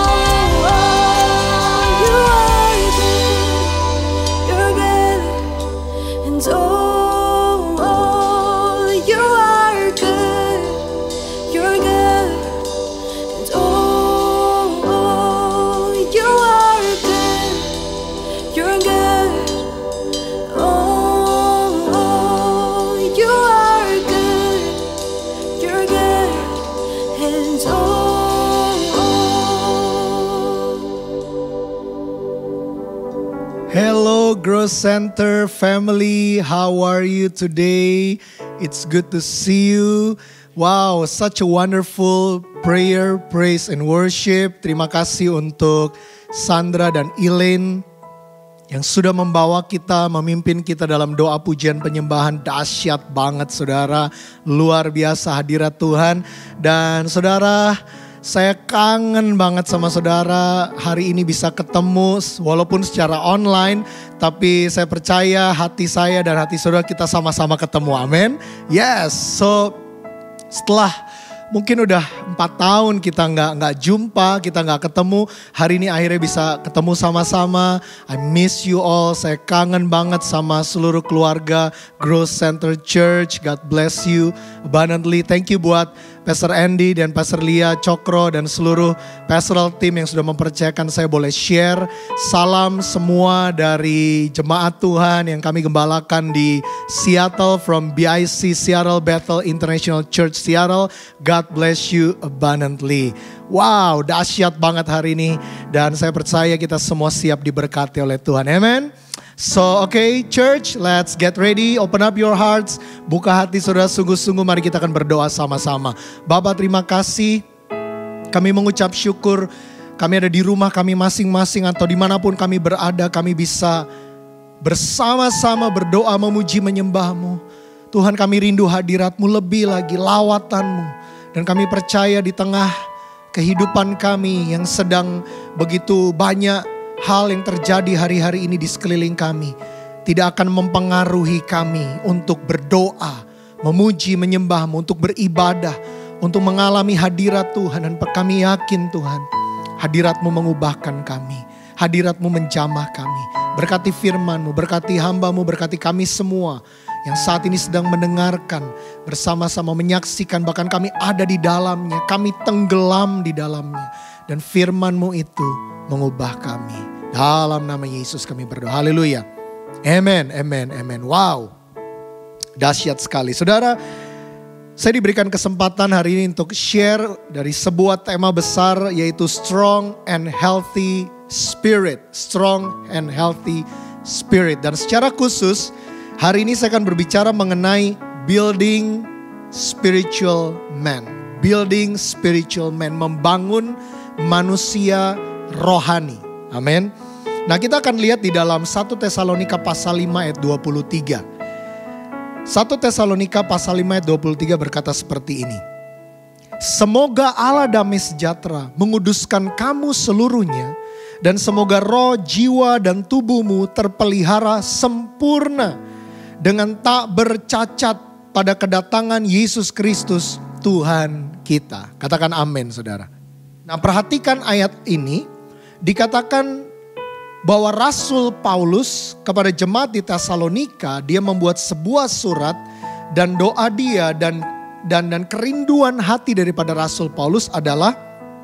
you are good, you're good, and oh, you are good, you're good, and oh, you are good, you're good, oh, you are good, you're good, and oh. Hello, Growth Center family. How are you today? It's good to see you. Wow, such a wonderful prayer, praise, and worship. Terima kasih untuk Sandra dan Elaine yang sudah membawa kita, memimpin kita dalam doa pujian penyembahan. Dahsyat banget saudara, luar biasa hadirat Tuhan. Dan saudara, saya kangen banget sama saudara, hari ini bisa ketemu walaupun secara online. Tapi saya percaya hati saya dan hati saudara kita sama-sama ketemu, amin. Yes, so setelah mungkin udah empat tahun kita nggak nggak jumpa, kita nggak ketemu. Hari ini akhirnya bisa ketemu sama-sama. I miss you all. Saya kangen banget sama seluruh keluarga Growth Center Church. God bless you abundantly. Thank you buat Pastor Andy dan Pastor Lia Cokro dan seluruh pastoral team yang sudah mempercayakan saya boleh share. Salam semua dari jemaat Tuhan yang kami gembalakan di Seattle from B I C Seattle Bethel International Church Seattle. God bless you abundantly. Wow, dahsyat banget hari ini dan saya percaya kita semua siap diberkati oleh Tuhan. Amen. So okay church, let's get ready, open up your hearts, buka hati saudara sungguh-sungguh, mari kita akan berdoa sama-sama. Bapa terima kasih, kami mengucap syukur, kami ada di rumah kami masing-masing atau dimanapun kami berada, kami bisa bersama-sama berdoa memuji menyembah-Mu. Tuhan kami rindu hadirat-Mu lebih lagi, lawatan-Mu. Dan kami percaya di tengah kehidupan kami yang sedang begitu banyak hal yang terjadi hari-hari ini di sekeliling kami tidak akan mempengaruhi kami untuk berdoa, memuji, menyembah-Mu, untuk beribadah, untuk mengalami hadirat Tuhan. Dan kami yakin Tuhan, hadirat-Mu mengubahkan kami, hadirat-Mu menjamah kami. Berkati firman-Mu, berkati hamba-Mu, berkati kami semua yang saat ini sedang mendengarkan, bersama-sama menyaksikan, bahkan kami ada di dalamnya, kami tenggelam di dalamnya. Dan firman-Mu itu mengubah kami. Dalam nama Yesus kami berdoa. Haleluya. Amen, amen, amen. Wow. Dahsyat sekali. Saudara, saya diberikan kesempatan hari ini untuk share dari sebuah tema besar yaitu Strong and Healthy Spirit. Strong and Healthy Spirit. Dan secara khusus hari ini saya akan berbicara mengenai Building Spiritual Man. Building Spiritual Man. Membangun manusia rohani. Amin. Nah kita akan lihat di dalam satu Tesalonika pasal lima ayat dua puluh tiga. satu Tesalonika pasal lima ayat dua puluh tiga berkata seperti ini. Semoga Allah damai sejahtera menguduskan kamu seluruhnya. Dan semoga roh, jiwa dan tubuhmu terpelihara sempurna. Dengan tak bercacat pada kedatangan Yesus Kristus Tuhan kita. Katakan amin saudara. Nah perhatikan ayat ini. Dikatakan bahwa Rasul Paulus kepada jemaat di Tesalonika, dia membuat sebuah surat dan doa dia dan dan dan kerinduan hati daripada Rasul Paulus adalah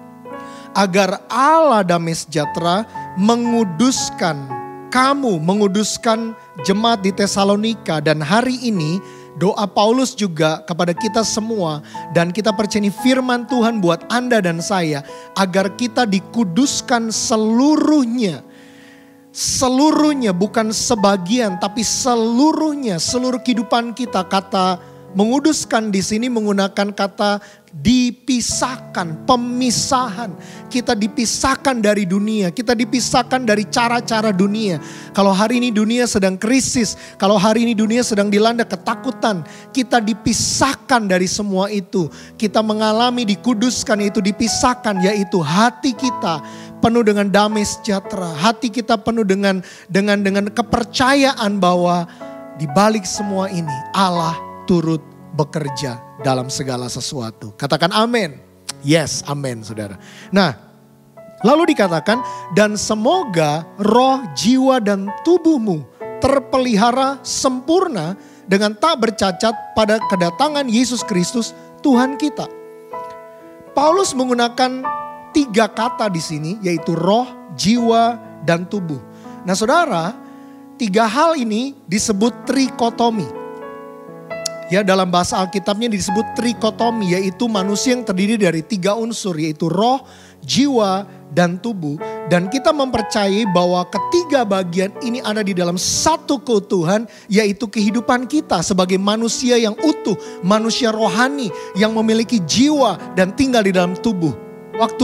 agar Allah damai sejahtera menguduskan kamu, menguduskan jemaat di Tesalonika. Dan hari ini doa Paulus juga kepada kita semua dan kita percaya ini firman Tuhan buat Anda dan saya agar kita dikuduskan seluruhnya. Seluruhnya, bukan sebagian tapi seluruhnya, seluruh kehidupan kita. Kata menguduskan di sini menggunakan kata dipisahkan, pemisahan. Kita dipisahkan dari dunia, kita dipisahkan dari cara-cara dunia. Kalau hari ini dunia sedang krisis, kalau hari ini dunia sedang dilanda ketakutan, kita dipisahkan dari semua itu. Kita mengalami dikuduskan, yaitu dipisahkan, yaitu hati kita penuh dengan damai sejahtera. Hati kita penuh dengan dengan dengan kepercayaan bahwa di balik semua ini Allah turut bekerja dalam segala sesuatu. Katakan amin. Yes, amin saudara. Nah, lalu dikatakan dan semoga roh, jiwa dan tubuhmu terpelihara sempurna dengan tak bercacat pada kedatangan Yesus Kristus Tuhan kita. Paulus menggunakan tiga kata di sini yaitu roh, jiwa dan tubuh. Nah, saudara, tiga hal ini disebut trikotomi. Ya, dalam bahasa Alkitabnya disebut trikotomi, yaitu manusia yang terdiri dari tiga unsur, yaitu roh, jiwa, dan tubuh. Dan kita mempercayai bahwa ketiga bagian ini ada di dalam satu keutuhan, yaitu kehidupan kita sebagai manusia yang utuh, manusia rohani yang memiliki jiwa dan tinggal di dalam tubuh. Waktu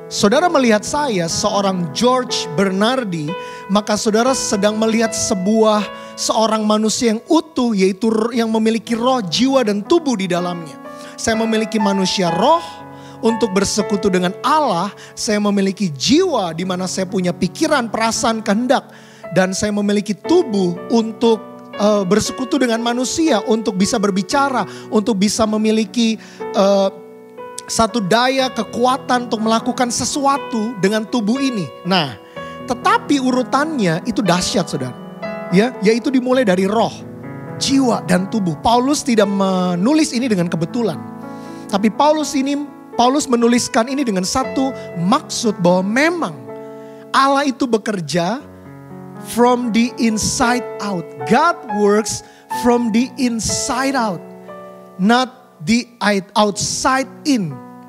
saudara melihat saya seorang George Bernardi, maka saudara sedang melihat sebuah seorang manusia yang utuh, yaitu yang memiliki roh, jiwa, dan tubuh di dalamnya. Saya memiliki manusia roh untuk bersekutu dengan Allah. Saya memiliki jiwa di mana saya punya pikiran, perasaan, kehendak. Dan saya memiliki tubuh untuk uh, bersekutu dengan manusia, untuk bisa berbicara, untuk bisa memiliki uh, satu daya, kekuatan untuk melakukan sesuatu dengan tubuh ini. Nah, tetapi urutannya itu dahsyat, saudara. Ya, yaitu dimulai dari roh, jiwa, dan tubuh. Paulus tidak menulis ini dengan kebetulan. Tapi Paulus ini, Paulus menuliskan ini dengan satu maksud bahwa memang Allah itu bekerja from the inside out. God works from the inside out, not the outside in.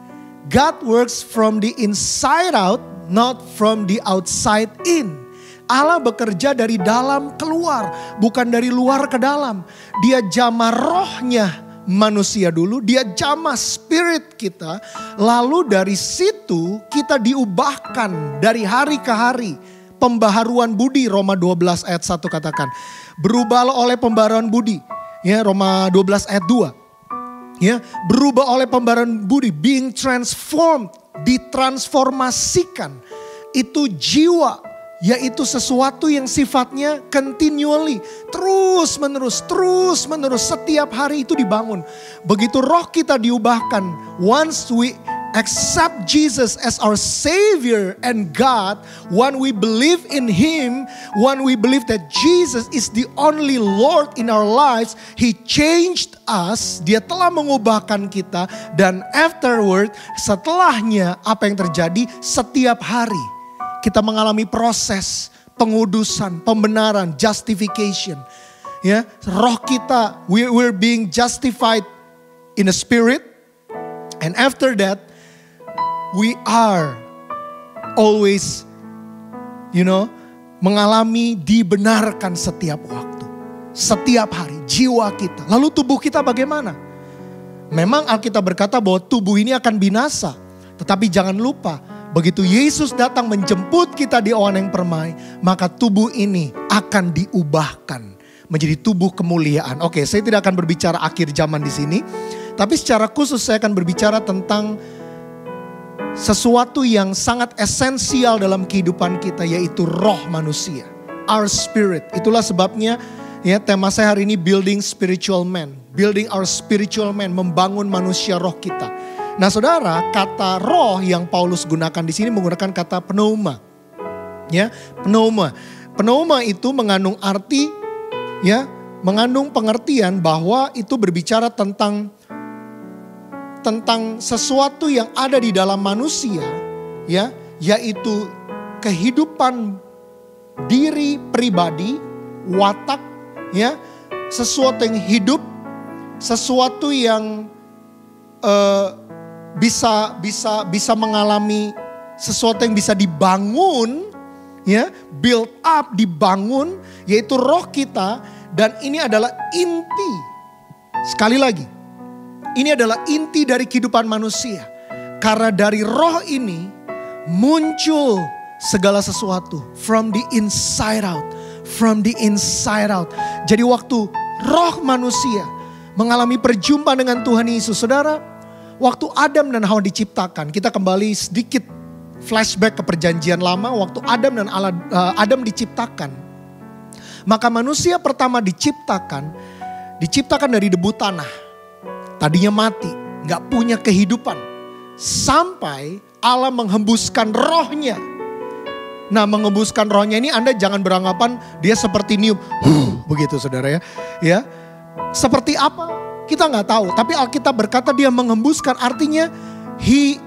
God works from the inside out, not from the outside in. Allah bekerja dari dalam keluar, bukan dari luar ke dalam. Dia jamah rohnya manusia dulu, dia jamah spirit kita. Lalu dari situ kita diubahkan dari hari ke hari. Pembaharuan budi, Roma dua belas ayat satu katakan. Berubahlah oleh pembaharuan budi. Ya, Roma dua belas ayat dua. Ya, berubah oleh pembaharuan budi, being transformed, ditransformasikan. Itu jiwa, yaitu sesuatu yang sifatnya continually, terus menerus, terus menerus, setiap hari itu dibangun. Begitu roh kita diubahkan, once we accept Jesus as our Savior and God, when we believe in Him, when we believe that Jesus is the only Lord in our lives, He changed us, Dia telah mengubahkan kita, dan afterward, setelahnya apa yang terjadi setiap hari, kita mengalami proses pengudusan, pembenaran, justification. Ya, roh kita, we, we're being justified in the spirit, and after that, we are always, you know, mengalami dibenarkan setiap waktu. Setiap hari, jiwa kita. Lalu tubuh kita bagaimana? Memang Alkitab berkata bahwa tubuh ini akan binasa. Tetapi jangan lupa, begitu Yesus datang menjemput kita di awan yang permai, maka tubuh ini akan diubahkan menjadi tubuh kemuliaan. Oke, saya tidak akan berbicara akhir zaman di sini. Tapi secara khusus saya akan berbicara tentang sesuatu yang sangat esensial dalam kehidupan kita, yaitu roh manusia, our spirit. Itulah sebabnya ya tema saya hari ini building spiritual man, building our spiritual man, membangun manusia roh kita. Nah, saudara, kata roh yang Paulus gunakan di sini menggunakan kata pneuma. Ya, pneuma. Pneuma itu mengandung arti, ya, mengandung pengertian bahwa itu berbicara tentang tentang sesuatu yang ada di dalam manusia, ya, yaitu kehidupan diri pribadi, watak, ya, sesuatu yang hidup, sesuatu yang uh, bisa bisa bisa mengalami sesuatu yang bisa dibangun, ya, build up, dibangun, yaitu roh kita, dan ini adalah inti. Sekali lagi, ini adalah inti dari kehidupan manusia. Karena dari roh ini muncul segala sesuatu. From the inside out. From the inside out. Jadi waktu roh manusia mengalami perjumpaan dengan Tuhan Yesus. Saudara, waktu Adam dan Hawa diciptakan. Kita kembali sedikit flashback ke perjanjian lama. Waktu Adam dan Allah, uh, Adam diciptakan. Maka manusia pertama diciptakan. Diciptakan dari debu tanah. Tadinya mati, gak punya kehidupan. Sampai Allah menghembuskan rohnya. Nah, menghembuskan rohnya ini Anda jangan beranggapan dia seperti niup. Huh, begitu saudara ya. Ya, seperti apa? Kita gak tahu. Tapi Alkitab berkata dia menghembuskan, artinya He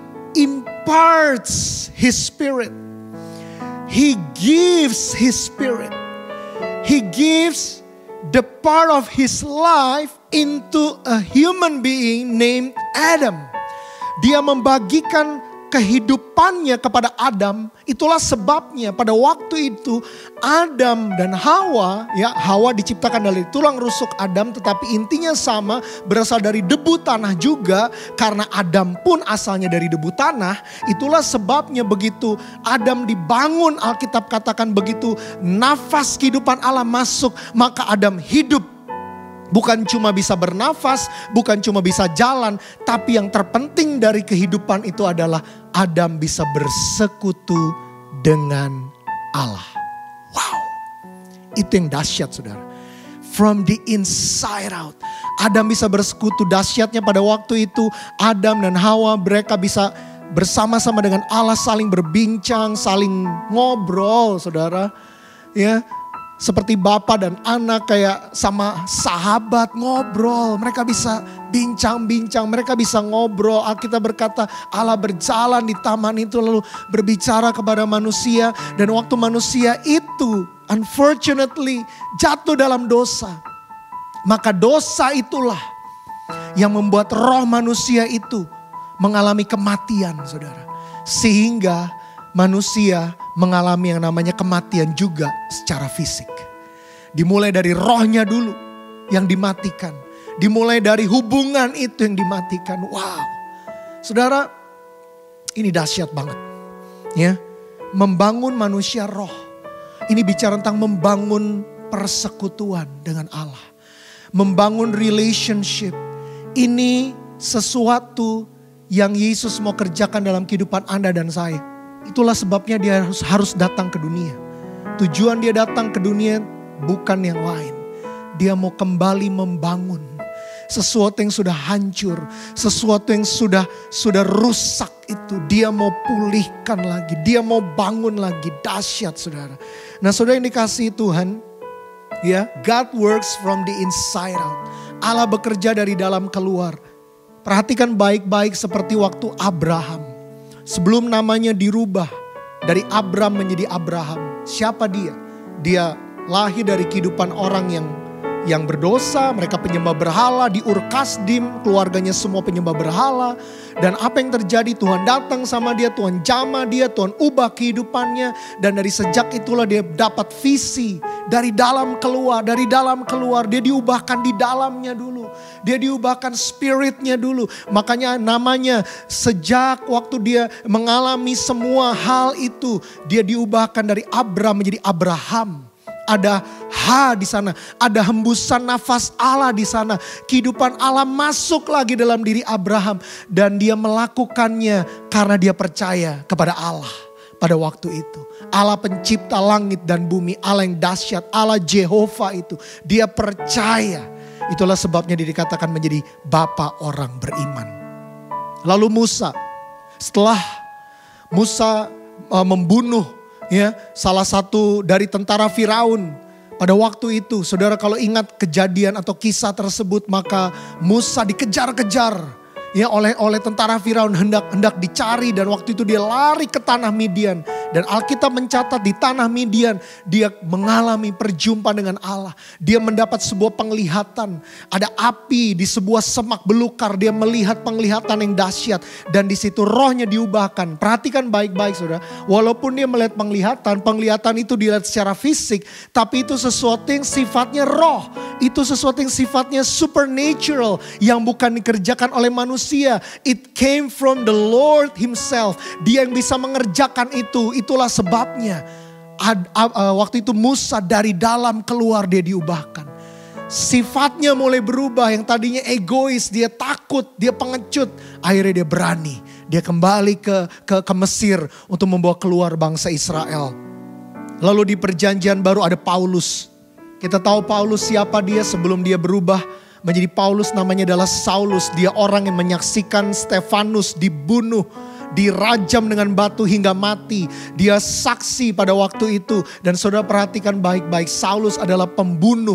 imparts His Spirit. He gives His Spirit. He gives the part of His life into a human being named Adam. Dia membagikan kehidupannya kepada Adam. Itulah sebabnya pada waktu itu Adam dan Hawa, ya Hawa diciptakan dari tulang rusuk Adam, tetapi intinya sama, berasal dari debu tanah juga, karena Adam pun asalnya dari debu tanah. Itulah sebabnya begitu Adam dibangun, Alkitab katakan begitu nafas kehidupan Allah masuk, maka Adam hidup. Bukan cuma bisa bernafas, bukan cuma bisa jalan, tapi yang terpenting dari kehidupan itu adalah Adam bisa bersekutu dengan Allah. Wow, itu yang dahsyat saudara. From the inside out, Adam bisa bersekutu. Dahsyatnya pada waktu itu Adam dan Hawa, mereka bisa bersama-sama dengan Allah, saling berbincang, saling ngobrol saudara. Ya, seperti bapak dan anak, kayak sama sahabat ngobrol. Mereka bisa bincang-bincang, mereka bisa ngobrol. Alkitab berkata Allah berjalan di taman itu lalu berbicara kepada manusia. Dan waktu manusia itu unfortunately jatuh dalam dosa, maka dosa itulah yang membuat roh manusia itu mengalami kematian saudara. Sehingga manusia mengalami yang namanya kematian juga secara fisik. Dimulai dari rohnya dulu yang dimatikan. Dimulai dari hubungan itu yang dimatikan. Wow. Saudara, ini dahsyat banget. Ya, membangun manusia roh. Ini bicara tentang membangun persekutuan dengan Allah. Membangun relationship. Ini sesuatu yang Yesus mau kerjakan dalam kehidupan Anda dan saya. Itulah sebabnya dia harus, harus datang ke dunia. Tujuan dia datang ke dunia bukan yang lain. Dia mau kembali membangun sesuatu yang sudah hancur, sesuatu yang sudah sudah rusak itu. Dia mau pulihkan lagi, dia mau bangun lagi. Dahsyat saudara. Nah saudara yang dikasihi Tuhan, ya, God works from the inside out. Allah bekerja dari dalam keluar. Perhatikan baik-baik seperti waktu Abraham. Sebelum namanya dirubah dari Abram menjadi Abraham. Siapa dia? Dia lahir dari kehidupan orang yang yang berdosa, mereka penyembah berhala di Ur Kasdim, keluarganya semua penyembah berhala. Dan apa yang terjadi? Tuhan datang sama dia, Tuhan jamah dia, Tuhan ubah kehidupannya. Dan dari sejak itulah dia dapat visi dari dalam keluar, dari dalam keluar. Dia diubahkan di dalamnya dulu. Dia diubahkan spiritnya dulu. Makanya namanya sejak waktu dia mengalami semua hal itu, dia diubahkan dari Abram menjadi Abraham. Ada H di sana, ada hembusan nafas Allah di sana. Kehidupan Allah masuk lagi dalam diri Abraham. Dan dia melakukannya karena dia percaya kepada Allah pada waktu itu. Allah pencipta langit dan bumi, Allah yang dahsyat, Allah Jehovah itu. Dia percaya. Itulah sebabnya dia dikatakan menjadi bapa orang beriman. Lalu Musa, setelah Musa uh, membunuh ya salah satu dari tentara Firaun pada waktu itu, saudara kalau ingat kejadian atau kisah tersebut, maka Musa dikejar-kejar ya oleh oleh tentara Firaun, hendak hendak dicari, dan waktu itu dia lari ke tanah Midian. Dan Alkitab mencatat di tanah Midian dia mengalami perjumpaan dengan Allah. Dia mendapat sebuah penglihatan, ada api di sebuah semak belukar. Dia melihat penglihatan yang dahsyat dan di situ rohnya diubahkan. Perhatikan baik-baik saudara, walaupun dia melihat penglihatan, penglihatan itu dilihat secara fisik, tapi itu sesuatu yang sifatnya roh. Itu sesuatu yang sifatnya supernatural yang bukan dikerjakan oleh manusia. It came from the Lord himself. Dia yang bisa mengerjakan itu. Itulah sebabnya ad, ad, uh, waktu itu Musa dari dalam keluar dia diubahkan. Sifatnya mulai berubah, yang tadinya egois, dia takut, dia pengecut. Akhirnya dia berani, dia kembali ke, ke, ke Mesir untuk membawa keluar bangsa Israel. Lalu di perjanjian baru ada Paulus. Kita tahu Paulus siapa dia sebelum dia berubah menjadi Paulus, namanya adalah Saulus. Dia orang yang menyaksikan Stefanus dibunuh, dirajam dengan batu hingga mati. Dia saksi pada waktu itu. Dan saudara perhatikan baik-baik, Saulus adalah pembunuh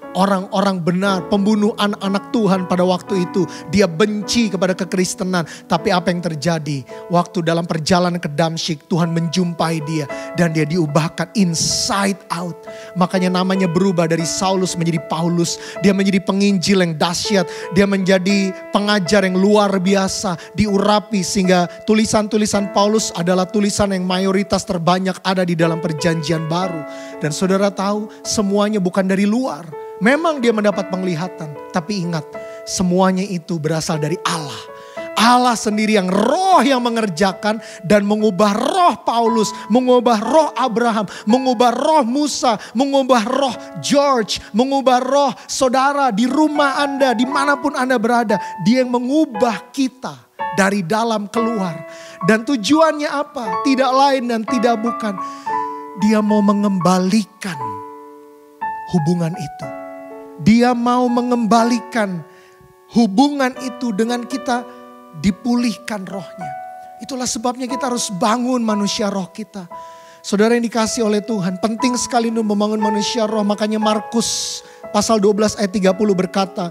orang-orang benar, pembunuh anak-anak Tuhan pada waktu itu. Dia benci kepada kekristenan. Tapi apa yang terjadi? Waktu dalam perjalanan ke Damsyik, Tuhan menjumpai dia. Dan dia diubahkan inside out. Makanya namanya berubah dari Saulus menjadi Paulus. Dia menjadi penginjil yang dahsyat. Dia menjadi pengajar yang luar biasa. Diurapi sehingga tulisan-tulisan Paulus adalah tulisan yang mayoritas terbanyak ada di dalam perjanjian baru. Dan saudara tahu, semuanya bukan dari luar. Memang dia mendapat penglihatan, tapi ingat, semuanya itu berasal dari Allah. Allah sendiri yang roh yang mengerjakan dan mengubah roh Paulus, mengubah roh Abraham, mengubah roh Musa, mengubah roh George, mengubah roh saudara di rumah Anda, dimanapun Anda berada. Dia yang mengubah kita dari dalam keluar. Dan tujuannya apa? Tidak lain dan tidak bukan. Dia mau mengembalikan hubungan itu. Dia mau mengembalikan hubungan itu dengan kita dipulihkan rohnya. Itulah sebabnya kita harus bangun manusia roh kita. Saudara yang dikasih oleh Tuhan, penting sekali untuk membangun manusia roh. Makanya Markus pasal dua belas ayat tiga puluh berkata,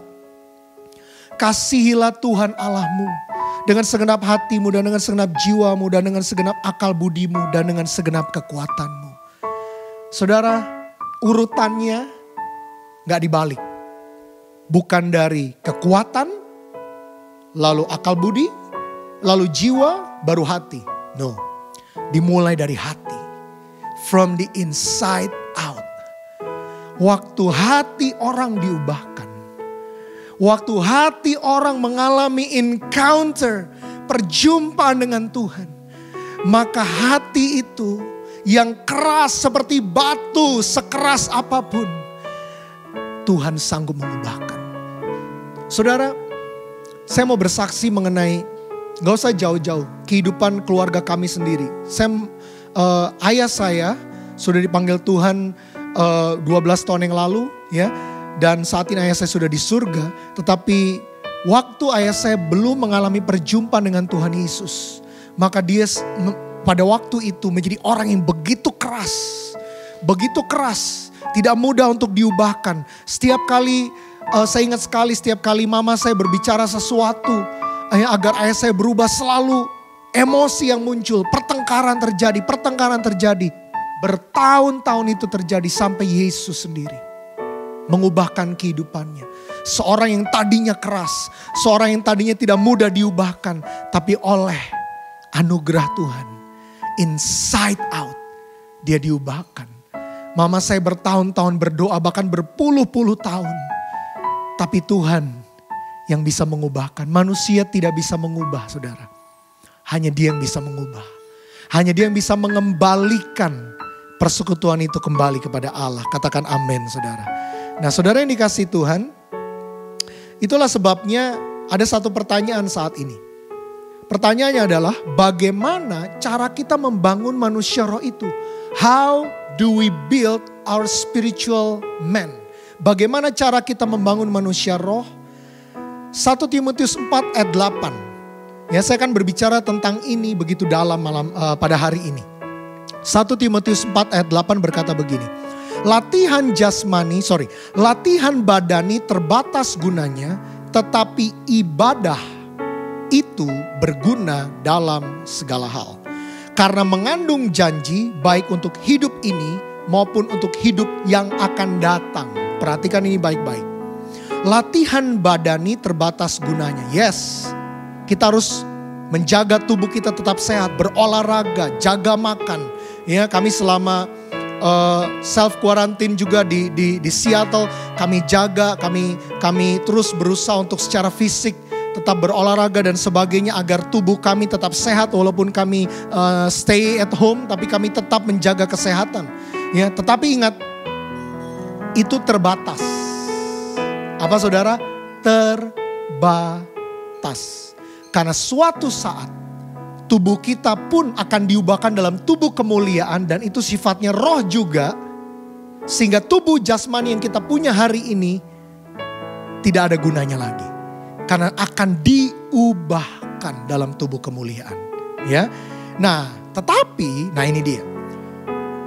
kasihilah Tuhan Allahmu dengan segenap hatimu dan dengan segenap jiwamu dan dengan segenap akal budimu dan dengan segenap kekuatanmu. Saudara, urutannya gak dibalik. Bukan dari kekuatan, lalu akal budi, lalu jiwa, baru hati. No, dimulai dari hati. From the inside out. Waktu hati orang diubahkan. Waktu hati orang mengalami encounter, perjumpaan dengan Tuhan. Maka hati itu yang keras seperti batu, sekeras apapun, Tuhan sanggup mengubahkan. Saudara, saya mau bersaksi mengenai, gak usah jauh-jauh, kehidupan keluarga kami sendiri. Saya, uh, ayah saya sudah dipanggil Tuhan uh, dua belas tahun yang lalu, ya. Dan saat ini ayah saya sudah di surga. Tetapi waktu ayah saya belum mengalami perjumpaan dengan Tuhan Yesus, maka dia pada waktu itu menjadi orang yang begitu keras. Begitu keras. Tidak mudah untuk diubahkan. Setiap kali, uh, saya ingat sekali setiap kali mama saya berbicara sesuatu. Uh, agar ayah saya berubah, selalu emosi yang muncul. Pertengkaran terjadi, pertengkaran terjadi. Bertahun-tahun itu terjadi sampai Yesus sendiri mengubahkan kehidupannya. Seorang yang tadinya keras, seorang yang tadinya tidak mudah diubahkan. Tapi oleh anugerah Tuhan, inside out, dia diubahkan. Mama saya bertahun-tahun berdoa, bahkan berpuluh-puluh tahun. Tapi Tuhan yang bisa mengubahkan. Manusia tidak bisa mengubah, saudara. Hanya dia yang bisa mengubah. Hanya dia yang bisa mengembalikan persekutuan itu kembali kepada Allah. Katakan amin, saudara. Nah, saudara yang dikasih Tuhan, itulah sebabnya ada satu pertanyaan saat ini. Pertanyaannya adalah, bagaimana cara kita membangun manusia roh itu? How do we build our spiritual man? Bagaimana cara kita membangun manusia roh? satu Timotius empat ayat delapan. Ya, saya akan berbicara tentang ini begitu dalam malam uh, pada hari ini. satu Timotius empat ayat delapan berkata begini. Latihan jasmani, sorry, latihan badani terbatas gunanya, tetapi ibadah itu berguna dalam segala hal. Karena mengandung janji baik untuk hidup ini maupun untuk hidup yang akan datang. Perhatikan ini baik-baik. Latihan badani terbatas gunanya. Yes, kita harus menjaga tubuh kita tetap sehat, berolahraga, jaga makan. Ya, kami selama uh, self quarantine juga di di di Seattle, kami jaga, kami kami terus berusaha untuk secara fisik tetap berolahraga dan sebagainya agar tubuh kami tetap sehat walaupun kami uh, stay at home, tapi kami tetap menjaga kesehatan. Ya, tetapi ingat, itu terbatas. Apa saudara? Terbatas. Karena suatu saat tubuh kita pun akan diubahkan dalam tubuh kemuliaan dan itu sifatnya roh juga. Sehingga tubuh jasmani yang kita punya hari ini tidak ada gunanya lagi. Karena akan diubahkan dalam tubuh kemuliaan. Ya. Nah, tetapi, nah ini dia.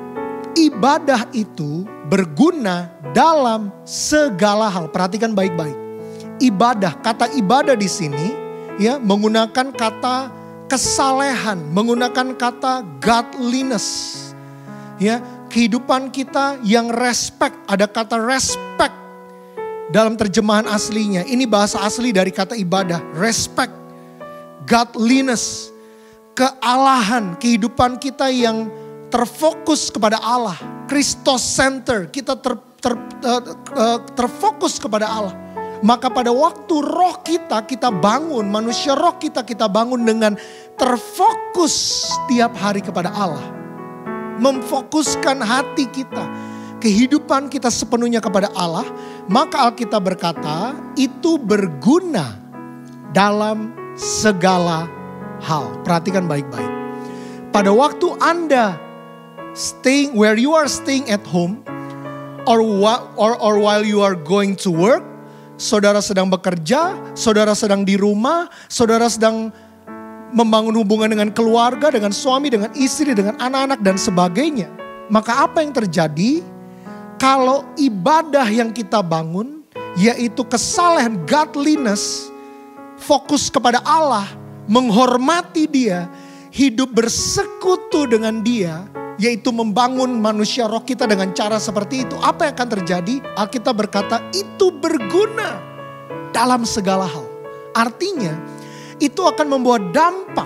ibadah itu berguna dalam segala hal. Perhatikan baik-baik. Ibadah, kata ibadah di sini ya menggunakan kata kesalehan, menggunakan kata godliness. Ya, kehidupan kita yang respect, ada kata respect dalam terjemahan aslinya. Ini bahasa asli dari kata ibadah, respect, godliness, kealahan, kehidupan kita yang terfokus kepada Allah, Christos center, kita ter, ter, ter, ter, terfokus kepada Allah. Maka pada waktu roh kita, kita bangun, manusia roh kita, kita bangun dengan terfokus tiap hari kepada Allah. Memfokuskan hati kita, kehidupan kita sepenuhnya kepada Allah. Maka Alkitab berkata, itu berguna dalam segala hal. Perhatikan baik-baik. Pada waktu Anda staying where you are staying at home, or, or, or while you are going to work, saudara sedang bekerja, saudara sedang di rumah, saudara sedang membangun hubungan dengan keluarga, dengan suami, dengan istri, dengan anak-anak dan sebagainya. Maka apa yang terjadi? Kalau ibadah yang kita bangun, yaitu kesalehan, godliness, fokus kepada Allah, menghormati Dia, hidup bersekutu dengan Dia, yaitu membangun manusia roh kita dengan cara seperti itu. Apa yang akan terjadi? Alkitab berkata itu berguna dalam segala hal. Artinya itu akan membawa dampak.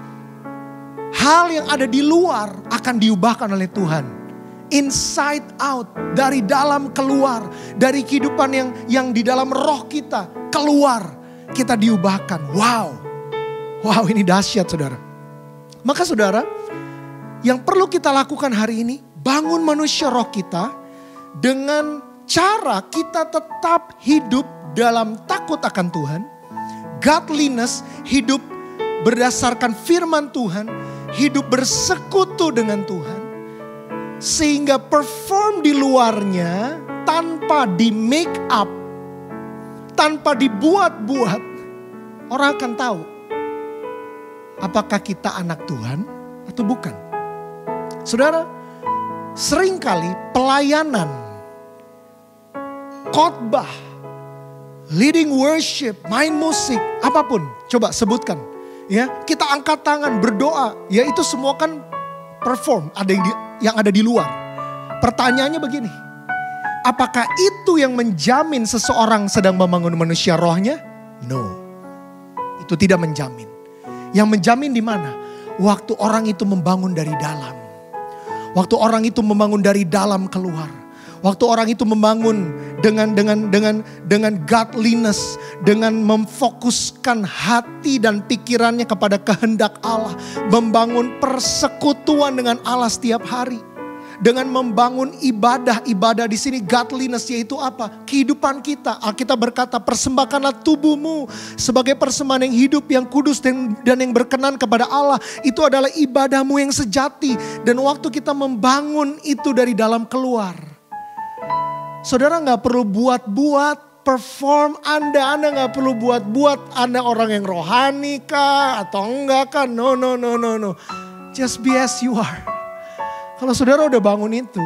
Hal yang ada di luar akan diubahkan oleh Tuhan. Inside out, dari dalam keluar, dari kehidupan yang yang di dalam roh kita keluar, kita diubahkan. Wow, wow ini dahsyat saudara. Maka saudara, yang perlu kita lakukan hari ini, bangun manusia roh kita dengan cara kita tetap hidup dalam takut akan Tuhan, godliness, hidup berdasarkan firman Tuhan, hidup bersekutu dengan Tuhan, sehingga perform di luarnya tanpa di make up, tanpa dibuat-buat, orang akan tahu apakah kita anak Tuhan atau bukan. Saudara, seringkali pelayanan, khotbah, leading worship, main musik, apapun, coba sebutkan. Ya, kita angkat tangan, berdoa, ya itu semua kan perform, ada yang, di, yang ada di luar. Pertanyaannya begini, apakah itu yang menjamin seseorang sedang membangun manusia rohnya? No, itu tidak menjamin. Yang menjamin di mana? Waktu orang itu membangun dari dalam. Waktu orang itu membangun dari dalam keluar. Waktu orang itu membangun dengan dengan dengan dengan godliness, dengan memfokuskan hati dan pikirannya kepada kehendak Allah, membangun persekutuan dengan Allah setiap hari. Dengan membangun ibadah-ibadah di sini godliness yaitu apa? Kehidupan kita. Alkitab berkata persembahkanlah tubuhmu sebagai persembahan yang hidup, yang kudus dan, dan yang berkenan kepada Allah. Itu adalah ibadahmu yang sejati. Dan waktu kita membangun itu dari dalam keluar. Saudara gak perlu buat-buat perform Anda. Anda gak perlu buat-buat Anda orang yang rohani kah atau enggak kah. No, no, no, no, no. Just be as you are. Kalau saudara udah bangun itu,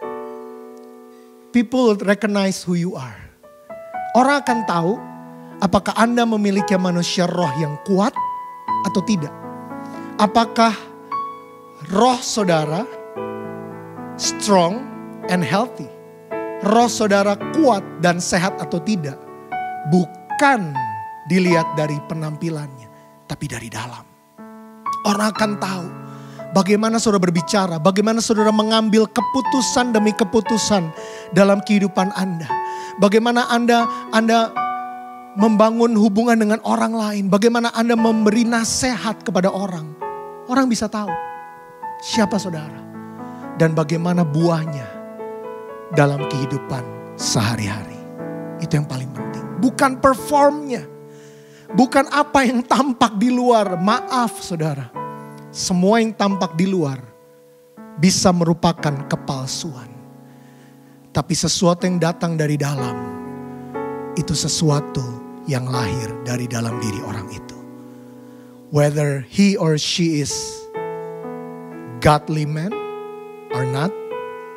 people recognize who you are. Orang akan tahu apakah Anda memiliki manusia roh yang kuat atau tidak. Apakah roh saudara strong and healthy. Roh saudara kuat dan sehat atau tidak. Bukan dilihat dari penampilannya, tapi dari dalam. Orang akan tahu bagaimana saudara berbicara, bagaimana saudara mengambil keputusan demi keputusan dalam kehidupan Anda. Bagaimana Anda Anda membangun hubungan dengan orang lain, bagaimana Anda memberi nasihat kepada orang. Orang bisa tahu siapa saudara dan bagaimana buahnya dalam kehidupan sehari-hari. Itu yang paling penting. Bukan performnya, bukan apa yang tampak di luar. Maaf saudara. Semua yang tampak di luar bisa merupakan kepalsuan. Tapi sesuatu yang datang dari dalam, itu sesuatu yang lahir dari dalam diri orang itu. Whether he or she is godly man or not,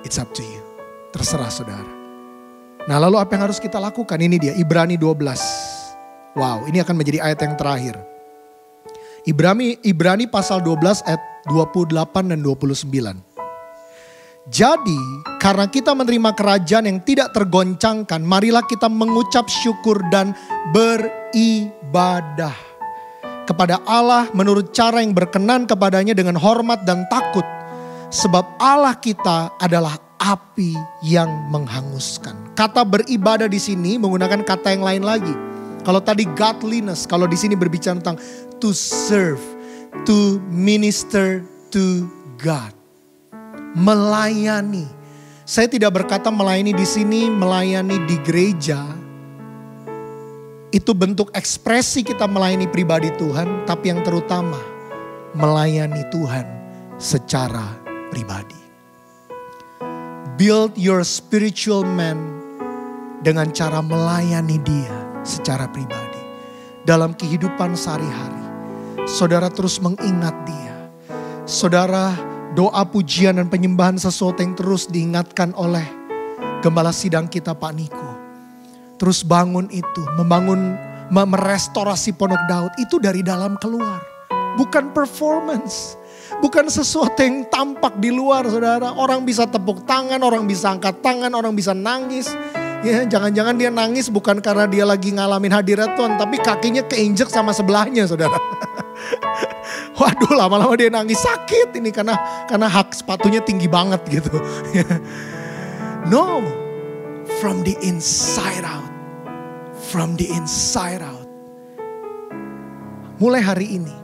It's up to you. Terserah saudara. Nah lalu apa yang harus kita lakukan? Ini dia Ibrani dua belas. Wow, ini akan menjadi ayat yang terakhir. Ibrani, Ibrani pasal dua belas ayat dua puluh delapan dan dua puluh sembilan. Jadi karena kita menerima kerajaan yang tidak tergoncangkan, marilah kita mengucap syukur dan beribadah kepada Allah menurut cara yang berkenan kepadanya dengan hormat dan takut. Sebab Allah kita adalah api yang menghanguskan. Kata beribadah di sini menggunakan kata yang lain lagi. Kalau tadi godliness, kalau di sini berbicara tentang to serve, to minister to God. Melayani. Saya tidak berkata melayani di sini, melayani di gereja. Itu bentuk ekspresi kita melayani pribadi Tuhan, tapi yang terutama melayani Tuhan secara pribadi. Build your spiritual man dengan cara melayani dia secara pribadi. Dalam kehidupan sehari-hari, saudara terus mengingat dia. Saudara, doa pujian dan penyembahan sesuatu yang terus diingatkan oleh Gembala Sidang kita Pak Niko. Terus bangun itu, membangun, merestorasi Pondok Daud itu dari dalam keluar. Bukan performance, bukan sesuatu yang tampak di luar saudara. Orang bisa tepuk tangan, orang bisa angkat tangan, orang bisa nangis. Ya, jangan-jangan dia nangis bukan karena dia lagi ngalamin hadirat Tuhan, tapi kakinya keinjek sama sebelahnya saudara. Waduh, lama-lama dia nangis sakit ini karena karena hak sepatunya tinggi banget gitu. No, from the inside out, from the inside out. Mulai hari ini,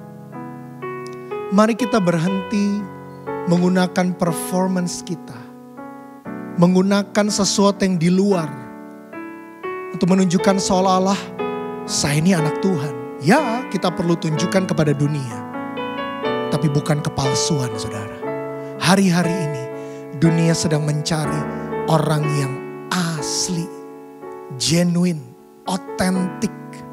mari kita berhenti menggunakan performance kita, menggunakan sesuatu yang di luar untuk menunjukkan seolah-olah saya ini anak Tuhan. Ya, kita perlu tunjukkan kepada dunia. Tapi bukan kepalsuan saudara. Hari-hari ini dunia sedang mencari orang yang asli, genuine, otentik.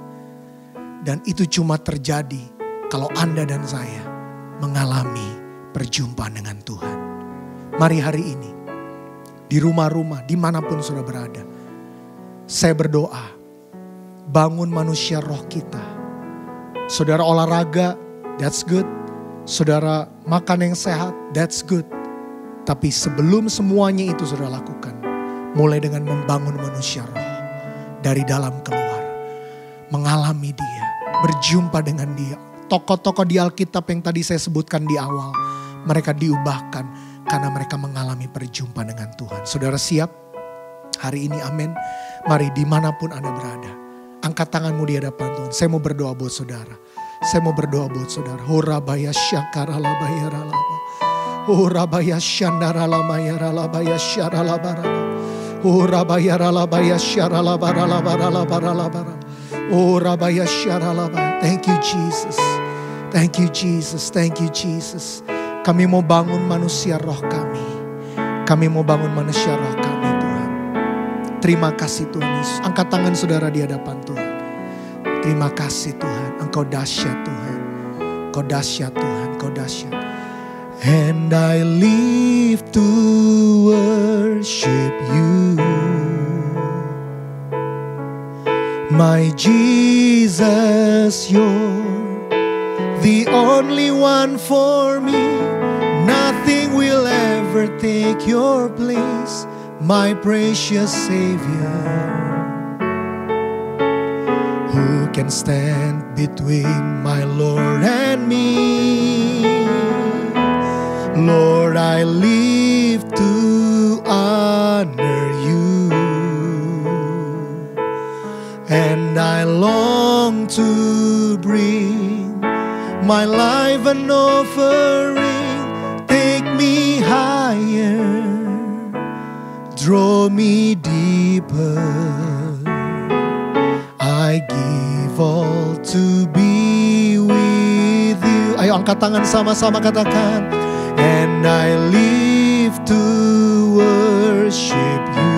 Dan itu cuma terjadi kalau Anda dan saya mengalami perjumpaan dengan Tuhan. Mari hari ini, di rumah-rumah, dimanapun sudah berada, saya berdoa, bangun manusia roh kita. Saudara olahraga, that's good. Saudara makan yang sehat, that's good. Tapi sebelum semuanya itu saudara lakukan, mulai dengan membangun manusia roh. Dari dalam keluar, mengalami dia, berjumpa dengan dia. Tokoh-tokoh di Alkitab yang tadi saya sebutkan di awal, mereka diubahkan karena mereka mengalami perjumpaan dengan Tuhan. Saudara siap? Hari ini amin. Mari dimanapun Anda berada, angkat tanganmu di hadapan Tuhan. Saya mau berdoa buat saudara. Saya mau berdoa buat saudara. Horabaya syakaralabaya ralaba. Horabaya syandaralabaya ralabaya syaralabarala. Horabaya ralabaya syaralabaralabaralabaralabara. Horabaya syaralabaya. Thank you Jesus. Thank you Jesus. Thank you Jesus. Kami mau bangun manusia roh kami. Kami mau bangun manusia roh kami. Terima kasih Tuhan Yesus. Angkat tangan saudara di hadapan Tuhan. Terima kasih Tuhan. Engkau dahsyat Tuhan. Engkau dahsyat Tuhan. Engkau dahsyat. And I live to worship you, my Jesus, you're the only one for me. Nothing will ever take your place, my precious Savior. Who can stand between my Lord and me? Lord, I live to honor you, and I long to bring my life an offering. Take me higher, draw me deeper. I give all to be with you. Ayo angkat tangan sama-sama katakan. And I live to worship you,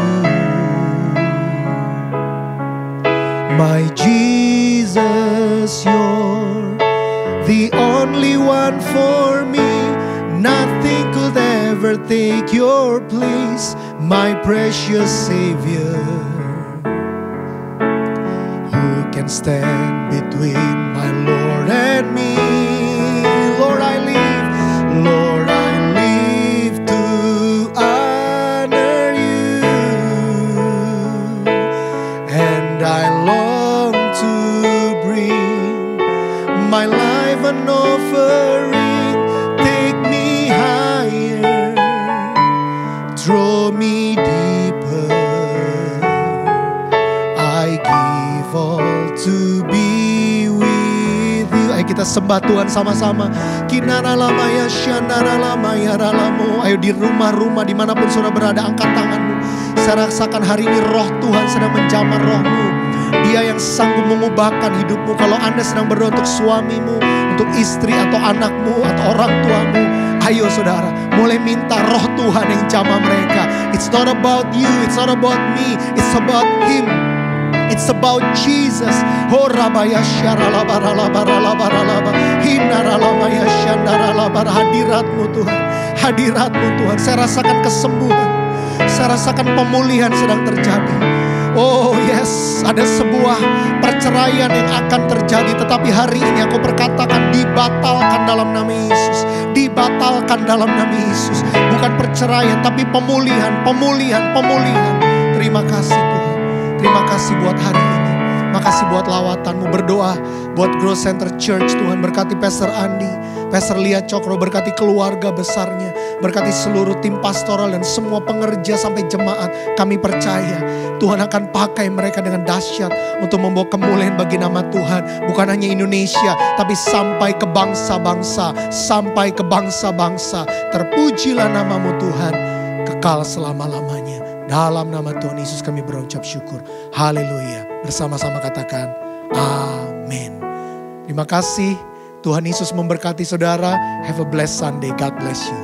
my Jesus, you're the only one for me. Nothing could ever take your place, my precious Savior. Who can stand between my Lord and me? Lord, I live, Lord, I live to honor you, and I long to bring my life an offering. Take me higher, draw me deeper. I give all to be with you. Ayo kita sembah Tuhan sama-sama. Kinara lamaya syanara lamaya ralamu. Ayo di rumah-rumah dimanapun saudara berada, angkat tanganmu. Saya rasakan hari ini roh Tuhan sedang menjamah rohmu. Dia yang sanggup mengubahkan hidupmu. Kalau Anda sedang berdoa untuk suamimu, untuk istri atau anakmu atau orang tuamu, ayo saudara, mulai minta roh Tuhan yang jamah mereka. It's not about you, it's not about me, it's about Him. It's about Jesus. Oh rabaya syaralabaralabaralabaralaba. Hinaralamaya syandaralabar. Hadiratmu Tuhan, hadiratmu Tuhan. Saya rasakan kesembuhan, saya rasakan pemulihan sedang terjadi. Oh yes, ada sebuah perceraian yang akan terjadi, tetapi hari ini aku berkatakan dibatalkan dalam nama Yesus. Dibatalkan dalam nama Yesus. Bukan perceraian, tapi pemulihan, pemulihan, pemulihan. Terima kasih Tuhan. Terima kasih buat hari ini. Makasih buat lawatanmu. Berdoa buat Growth Center Church. Tuhan berkati Pastor Andi, Pastor Lia Cokro, berkati keluarga besarnya, berkati seluruh tim pastoral dan semua pengerja sampai jemaat. Kami percaya Tuhan akan pakai mereka dengan dahsyat untuk membawa kemuliaan bagi nama Tuhan. Bukan hanya Indonesia, tapi sampai ke bangsa-bangsa, sampai ke bangsa-bangsa. Terpujilah namamu Tuhan, kekal selama-lamanya. Dalam nama Tuhan Yesus kami berucap syukur. Haleluya. Bersama-sama katakan amin. Terima kasih. Tuhan Yesus memberkati saudara. Have a blessed Sunday. God bless you.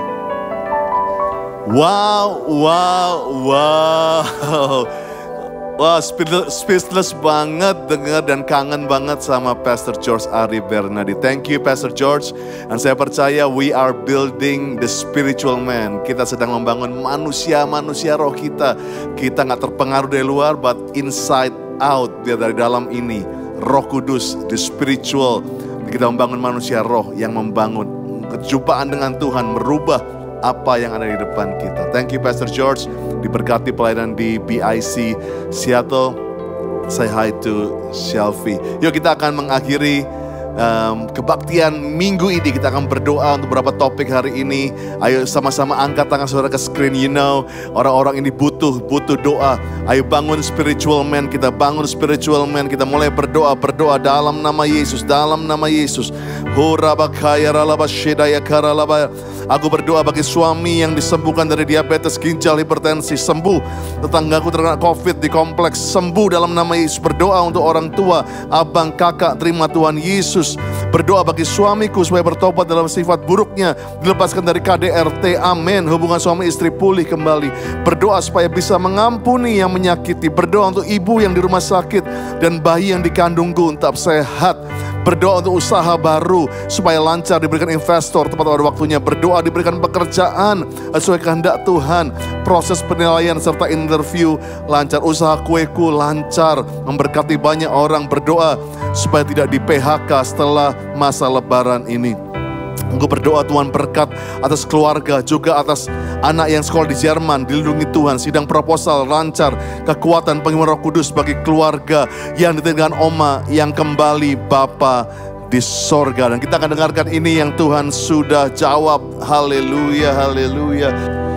Wow, wow, wow. Wah, speechless, speechless banget dengar dan kangen banget sama Pastor George Ari Bernadi. Thank you Pastor George. Dan saya percaya we are building the spiritual man. Kita sedang membangun manusia-manusia roh kita. Kita gak terpengaruh dari luar, but inside out, biar dari dalam ini. Roh Kudus, the spiritual. Kita membangun manusia roh yang membangun kejumpaan dengan Tuhan, merubah apa yang ada di depan kita. Thank you Pastor George. Diberkati pelayanan di B I C Seattle. Say hi to Shelfie. Yuk kita akan mengakhiri um, kebaktian minggu ini. Kita akan berdoa untuk beberapa topik hari ini. Ayo sama-sama angkat tangan saudara ke screen. You know, orang-orang ini butuh butuh doa. Ayo bangun spiritual man. Kita bangun spiritual man. Kita mulai berdoa berdoa dalam nama Yesus, dalam nama Yesus. Hurabakaya ralaba shedaya karalaba. Aku berdoa bagi suami yang disembuhkan dari diabetes, ginjal, hipertensi, sembuh. Tetanggaku terkena COVID di kompleks, sembuh dalam nama Yesus. Berdoa untuk orang tua, abang, kakak, terima Tuhan Yesus. Berdoa bagi suamiku supaya bertobat dalam sifat buruknya, dilepaskan dari K D R T, amin. Hubungan suami istri pulih kembali. Berdoa supaya bisa mengampuni yang menyakiti. Berdoa untuk ibu yang di rumah sakit dan bayi yang dikandungku tetap sehat. Berdoa untuk usaha baru supaya lancar, diberikan investor tepat pada waktunya. Berdoa diberikan pekerjaan sesuai kehendak Tuhan. Proses penilaian serta interview lancar. Usaha kueku lancar. Memberkati banyak orang. Berdoa supaya tidak di P H K setelah masa lebaran ini. Aku berdoa Tuhan berkat atas keluarga, juga atas anak yang sekolah di Jerman, dilindungi Tuhan. Sidang proposal lancar, kekuatan pengiriman Roh Kudus bagi keluarga yang ditinggalkan oma, yang kembali Bapa di sorga. Dan kita akan dengarkan ini yang Tuhan sudah jawab. Haleluya, haleluya.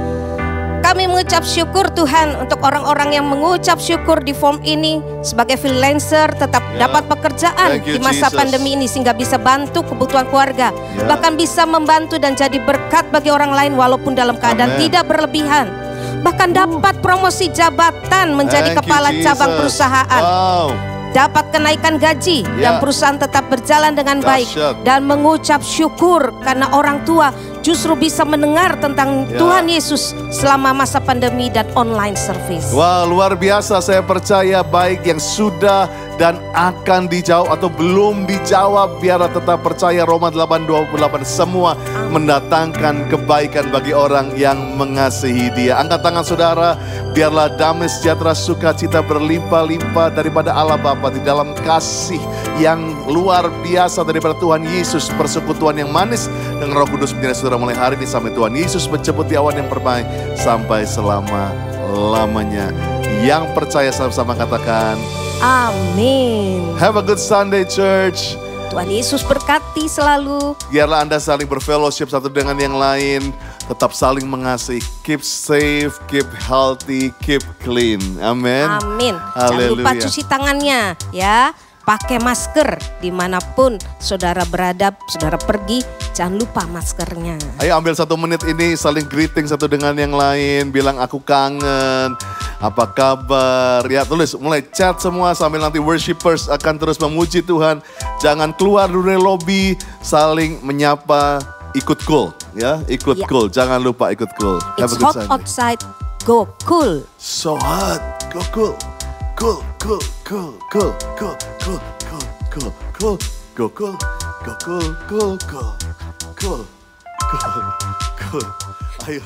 Kami mengucap syukur Tuhan untuk orang-orang yang mengucap syukur di form ini sebagai freelancer tetap yeah. dapat pekerjaan you, di masa Jesus. Pandemi ini sehingga bisa bantu kebutuhan keluarga, yeah. bahkan bisa membantu dan jadi berkat bagi orang lain walaupun dalam keadaan Amen. Tidak berlebihan, bahkan dapat promosi jabatan menjadi Thank kepala you, cabang perusahaan. Wow. Dapat kenaikan gaji yeah. dan perusahaan tetap berjalan dengan baik. Dasyat. Dan mengucap syukur karena orang tua justru bisa mendengar tentang yeah. Tuhan Yesus selama masa pandemi dan online service. Wah, luar biasa. Saya percaya baik yang sudah dan akan dijawab atau belum dijawab, biarlah tetap percaya Roma delapan dua puluh delapan semua mendatangkan kebaikan bagi orang yang mengasihi Dia. Angkat tangan saudara, biarlah damai sejahtera sukacita berlimpah-limpah daripada Allah Bapa di dalam kasih yang luar biasa daripada Tuhan Yesus, persekutuan yang manis dengan Roh Kudus menjadi saudara mulai hari ini sampai Tuhan Yesus menjemput di awan yang permai sampai selama-lamanya. Yang percaya sama-sama katakan amin. Have a good Sunday, church. Tuhan Yesus berkati selalu. Biarlah Anda saling berfellowship satu dengan yang lain. Tetap saling mengasihi. Keep safe, keep healthy, keep clean. Amin. Amin. Jangan Haleluya. lupa cuci tangannya ya. Pakai masker dimanapun saudara berada, saudara pergi, jangan lupa maskernya. Ayo ambil satu menit ini saling greeting satu dengan yang lain. Bilang aku kangen, apa kabar. Ya tulis, mulai chat semua sambil nanti worshipers akan terus memuji Tuhan. Jangan keluar dari lobby, saling menyapa, ikut cool. Ya, ikut Ya. cool. Jangan lupa ikut cool. Have It's a good hot Sunday. outside, go cool. So hot, go cool. Cool, cool, cool, cool, cool, cool, cool, cool, cool, go cool, go cool, cool, cool, cool, cool, cool. Ayo.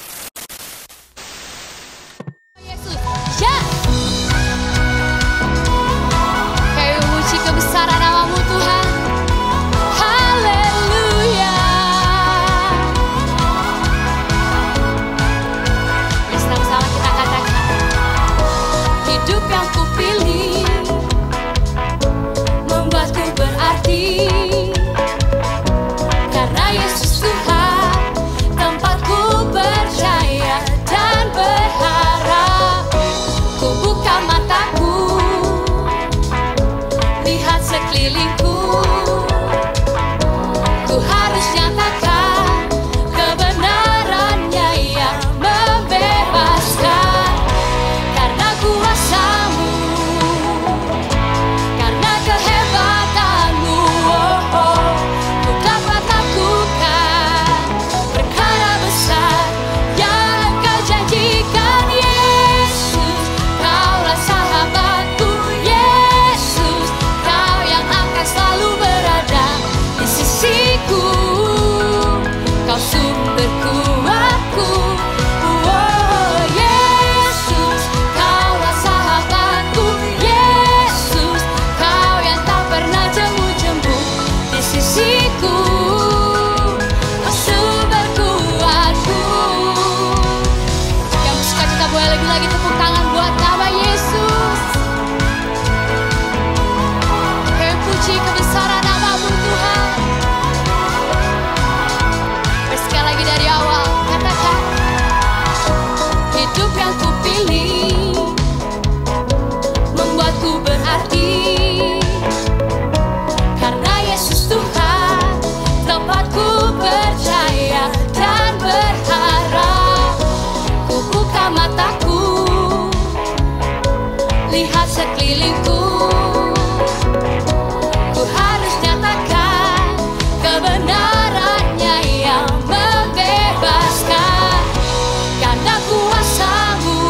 Yesus, ya. Kami memuji kebesaran nama-Mu Tuhan. Haleluya. Bersama-sama kita katakan, hidup yang kupilih membuatku berarti, karena Yesus Tuhan tempatku percaya dan berharap. Ku buka mataku, lihat sekelilingku, ku harus nyatakan kebenarannya yang membebaskan. Karena kuasa-Mu, karena kehebatan-Mu, oh, oh, ku dapat lakukan perkara besar yang Kau janjikan. Yesus, Kaulah sahabatku. Yesus, Kau yang akan selalu berada di sisiku. Kau sumber kuatku. Oh, Yesus, Kaulah sahabatku. Yesus, Kau yang tak pernah jemu-jemu di sisiku. Kau sumber kuatku. Yang bersuka cita boleh lagi-lagi tepuk tangan buat nama Yesus. Kami puji kebesaran nama-Mu Tuhan. Sekali lagi dari awal, katakan, hidup yang kupilih membuatku berarti, karena Yesus Tuhan tempatku percaya dan berharap. Ku buka mataku, lihat sekelilingku, ku harus nyatakan kebenarannya yang membebaskan. Karena kuasa-Mu,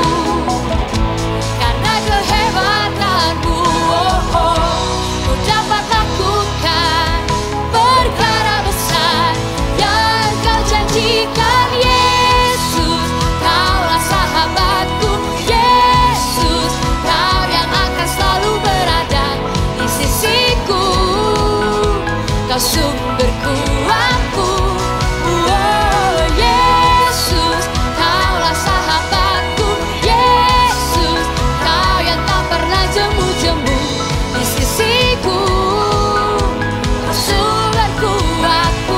karena kehebatan-Mu, oh, oh, ku dapat lakukan perkara besar yang Kau janjikan. Yesus, Kaulah sahabatku. Yesus, Kau yang akan selalu berada di sisiku. Kau sumber kuatku. Oh, Yesus, Kaulah sahabatku. Yesus, Kau yang tak pernah jemu-jemu di sisiku. Kau sumber kuatku.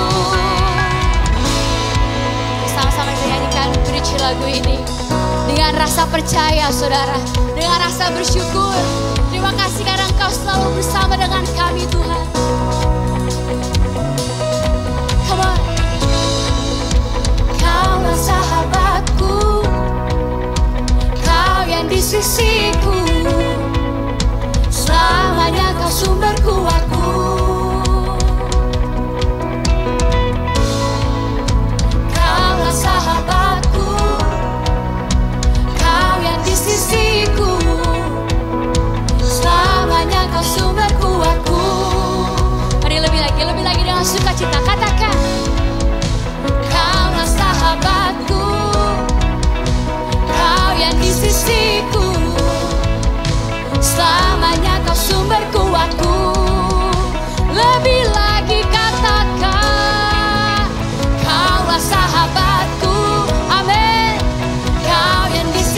Sama-sama kita nyanyikan bridge lagu ini dengan rasa percaya, saudara, dengan rasa bersyukur. Terima kasih karena Engkau selalu bersama dengan kami, Tuhan. Come on. Kaulah sahabatku, Kau yang di sisiku, selamanya Kau sumber kuatku. Kaulah sahabatku, Kau yang di sisiku, selamanya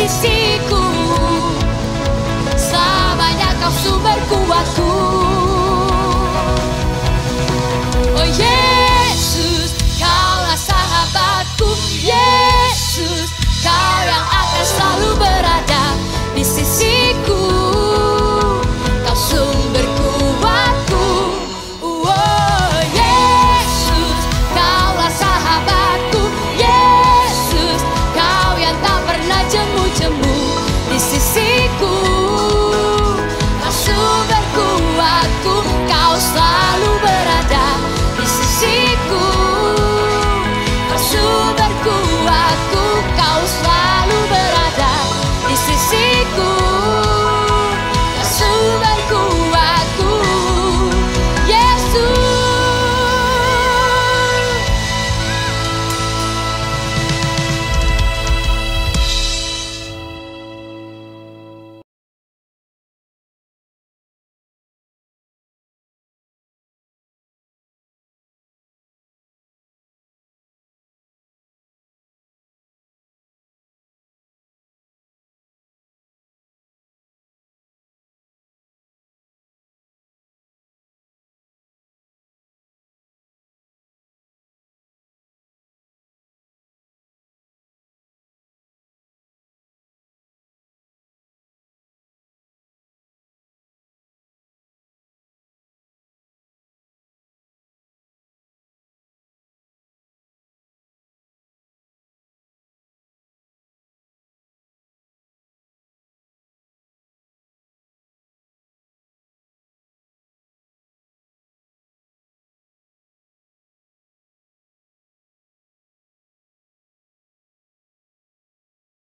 sisiku. Selamanya kau sumber kuatku.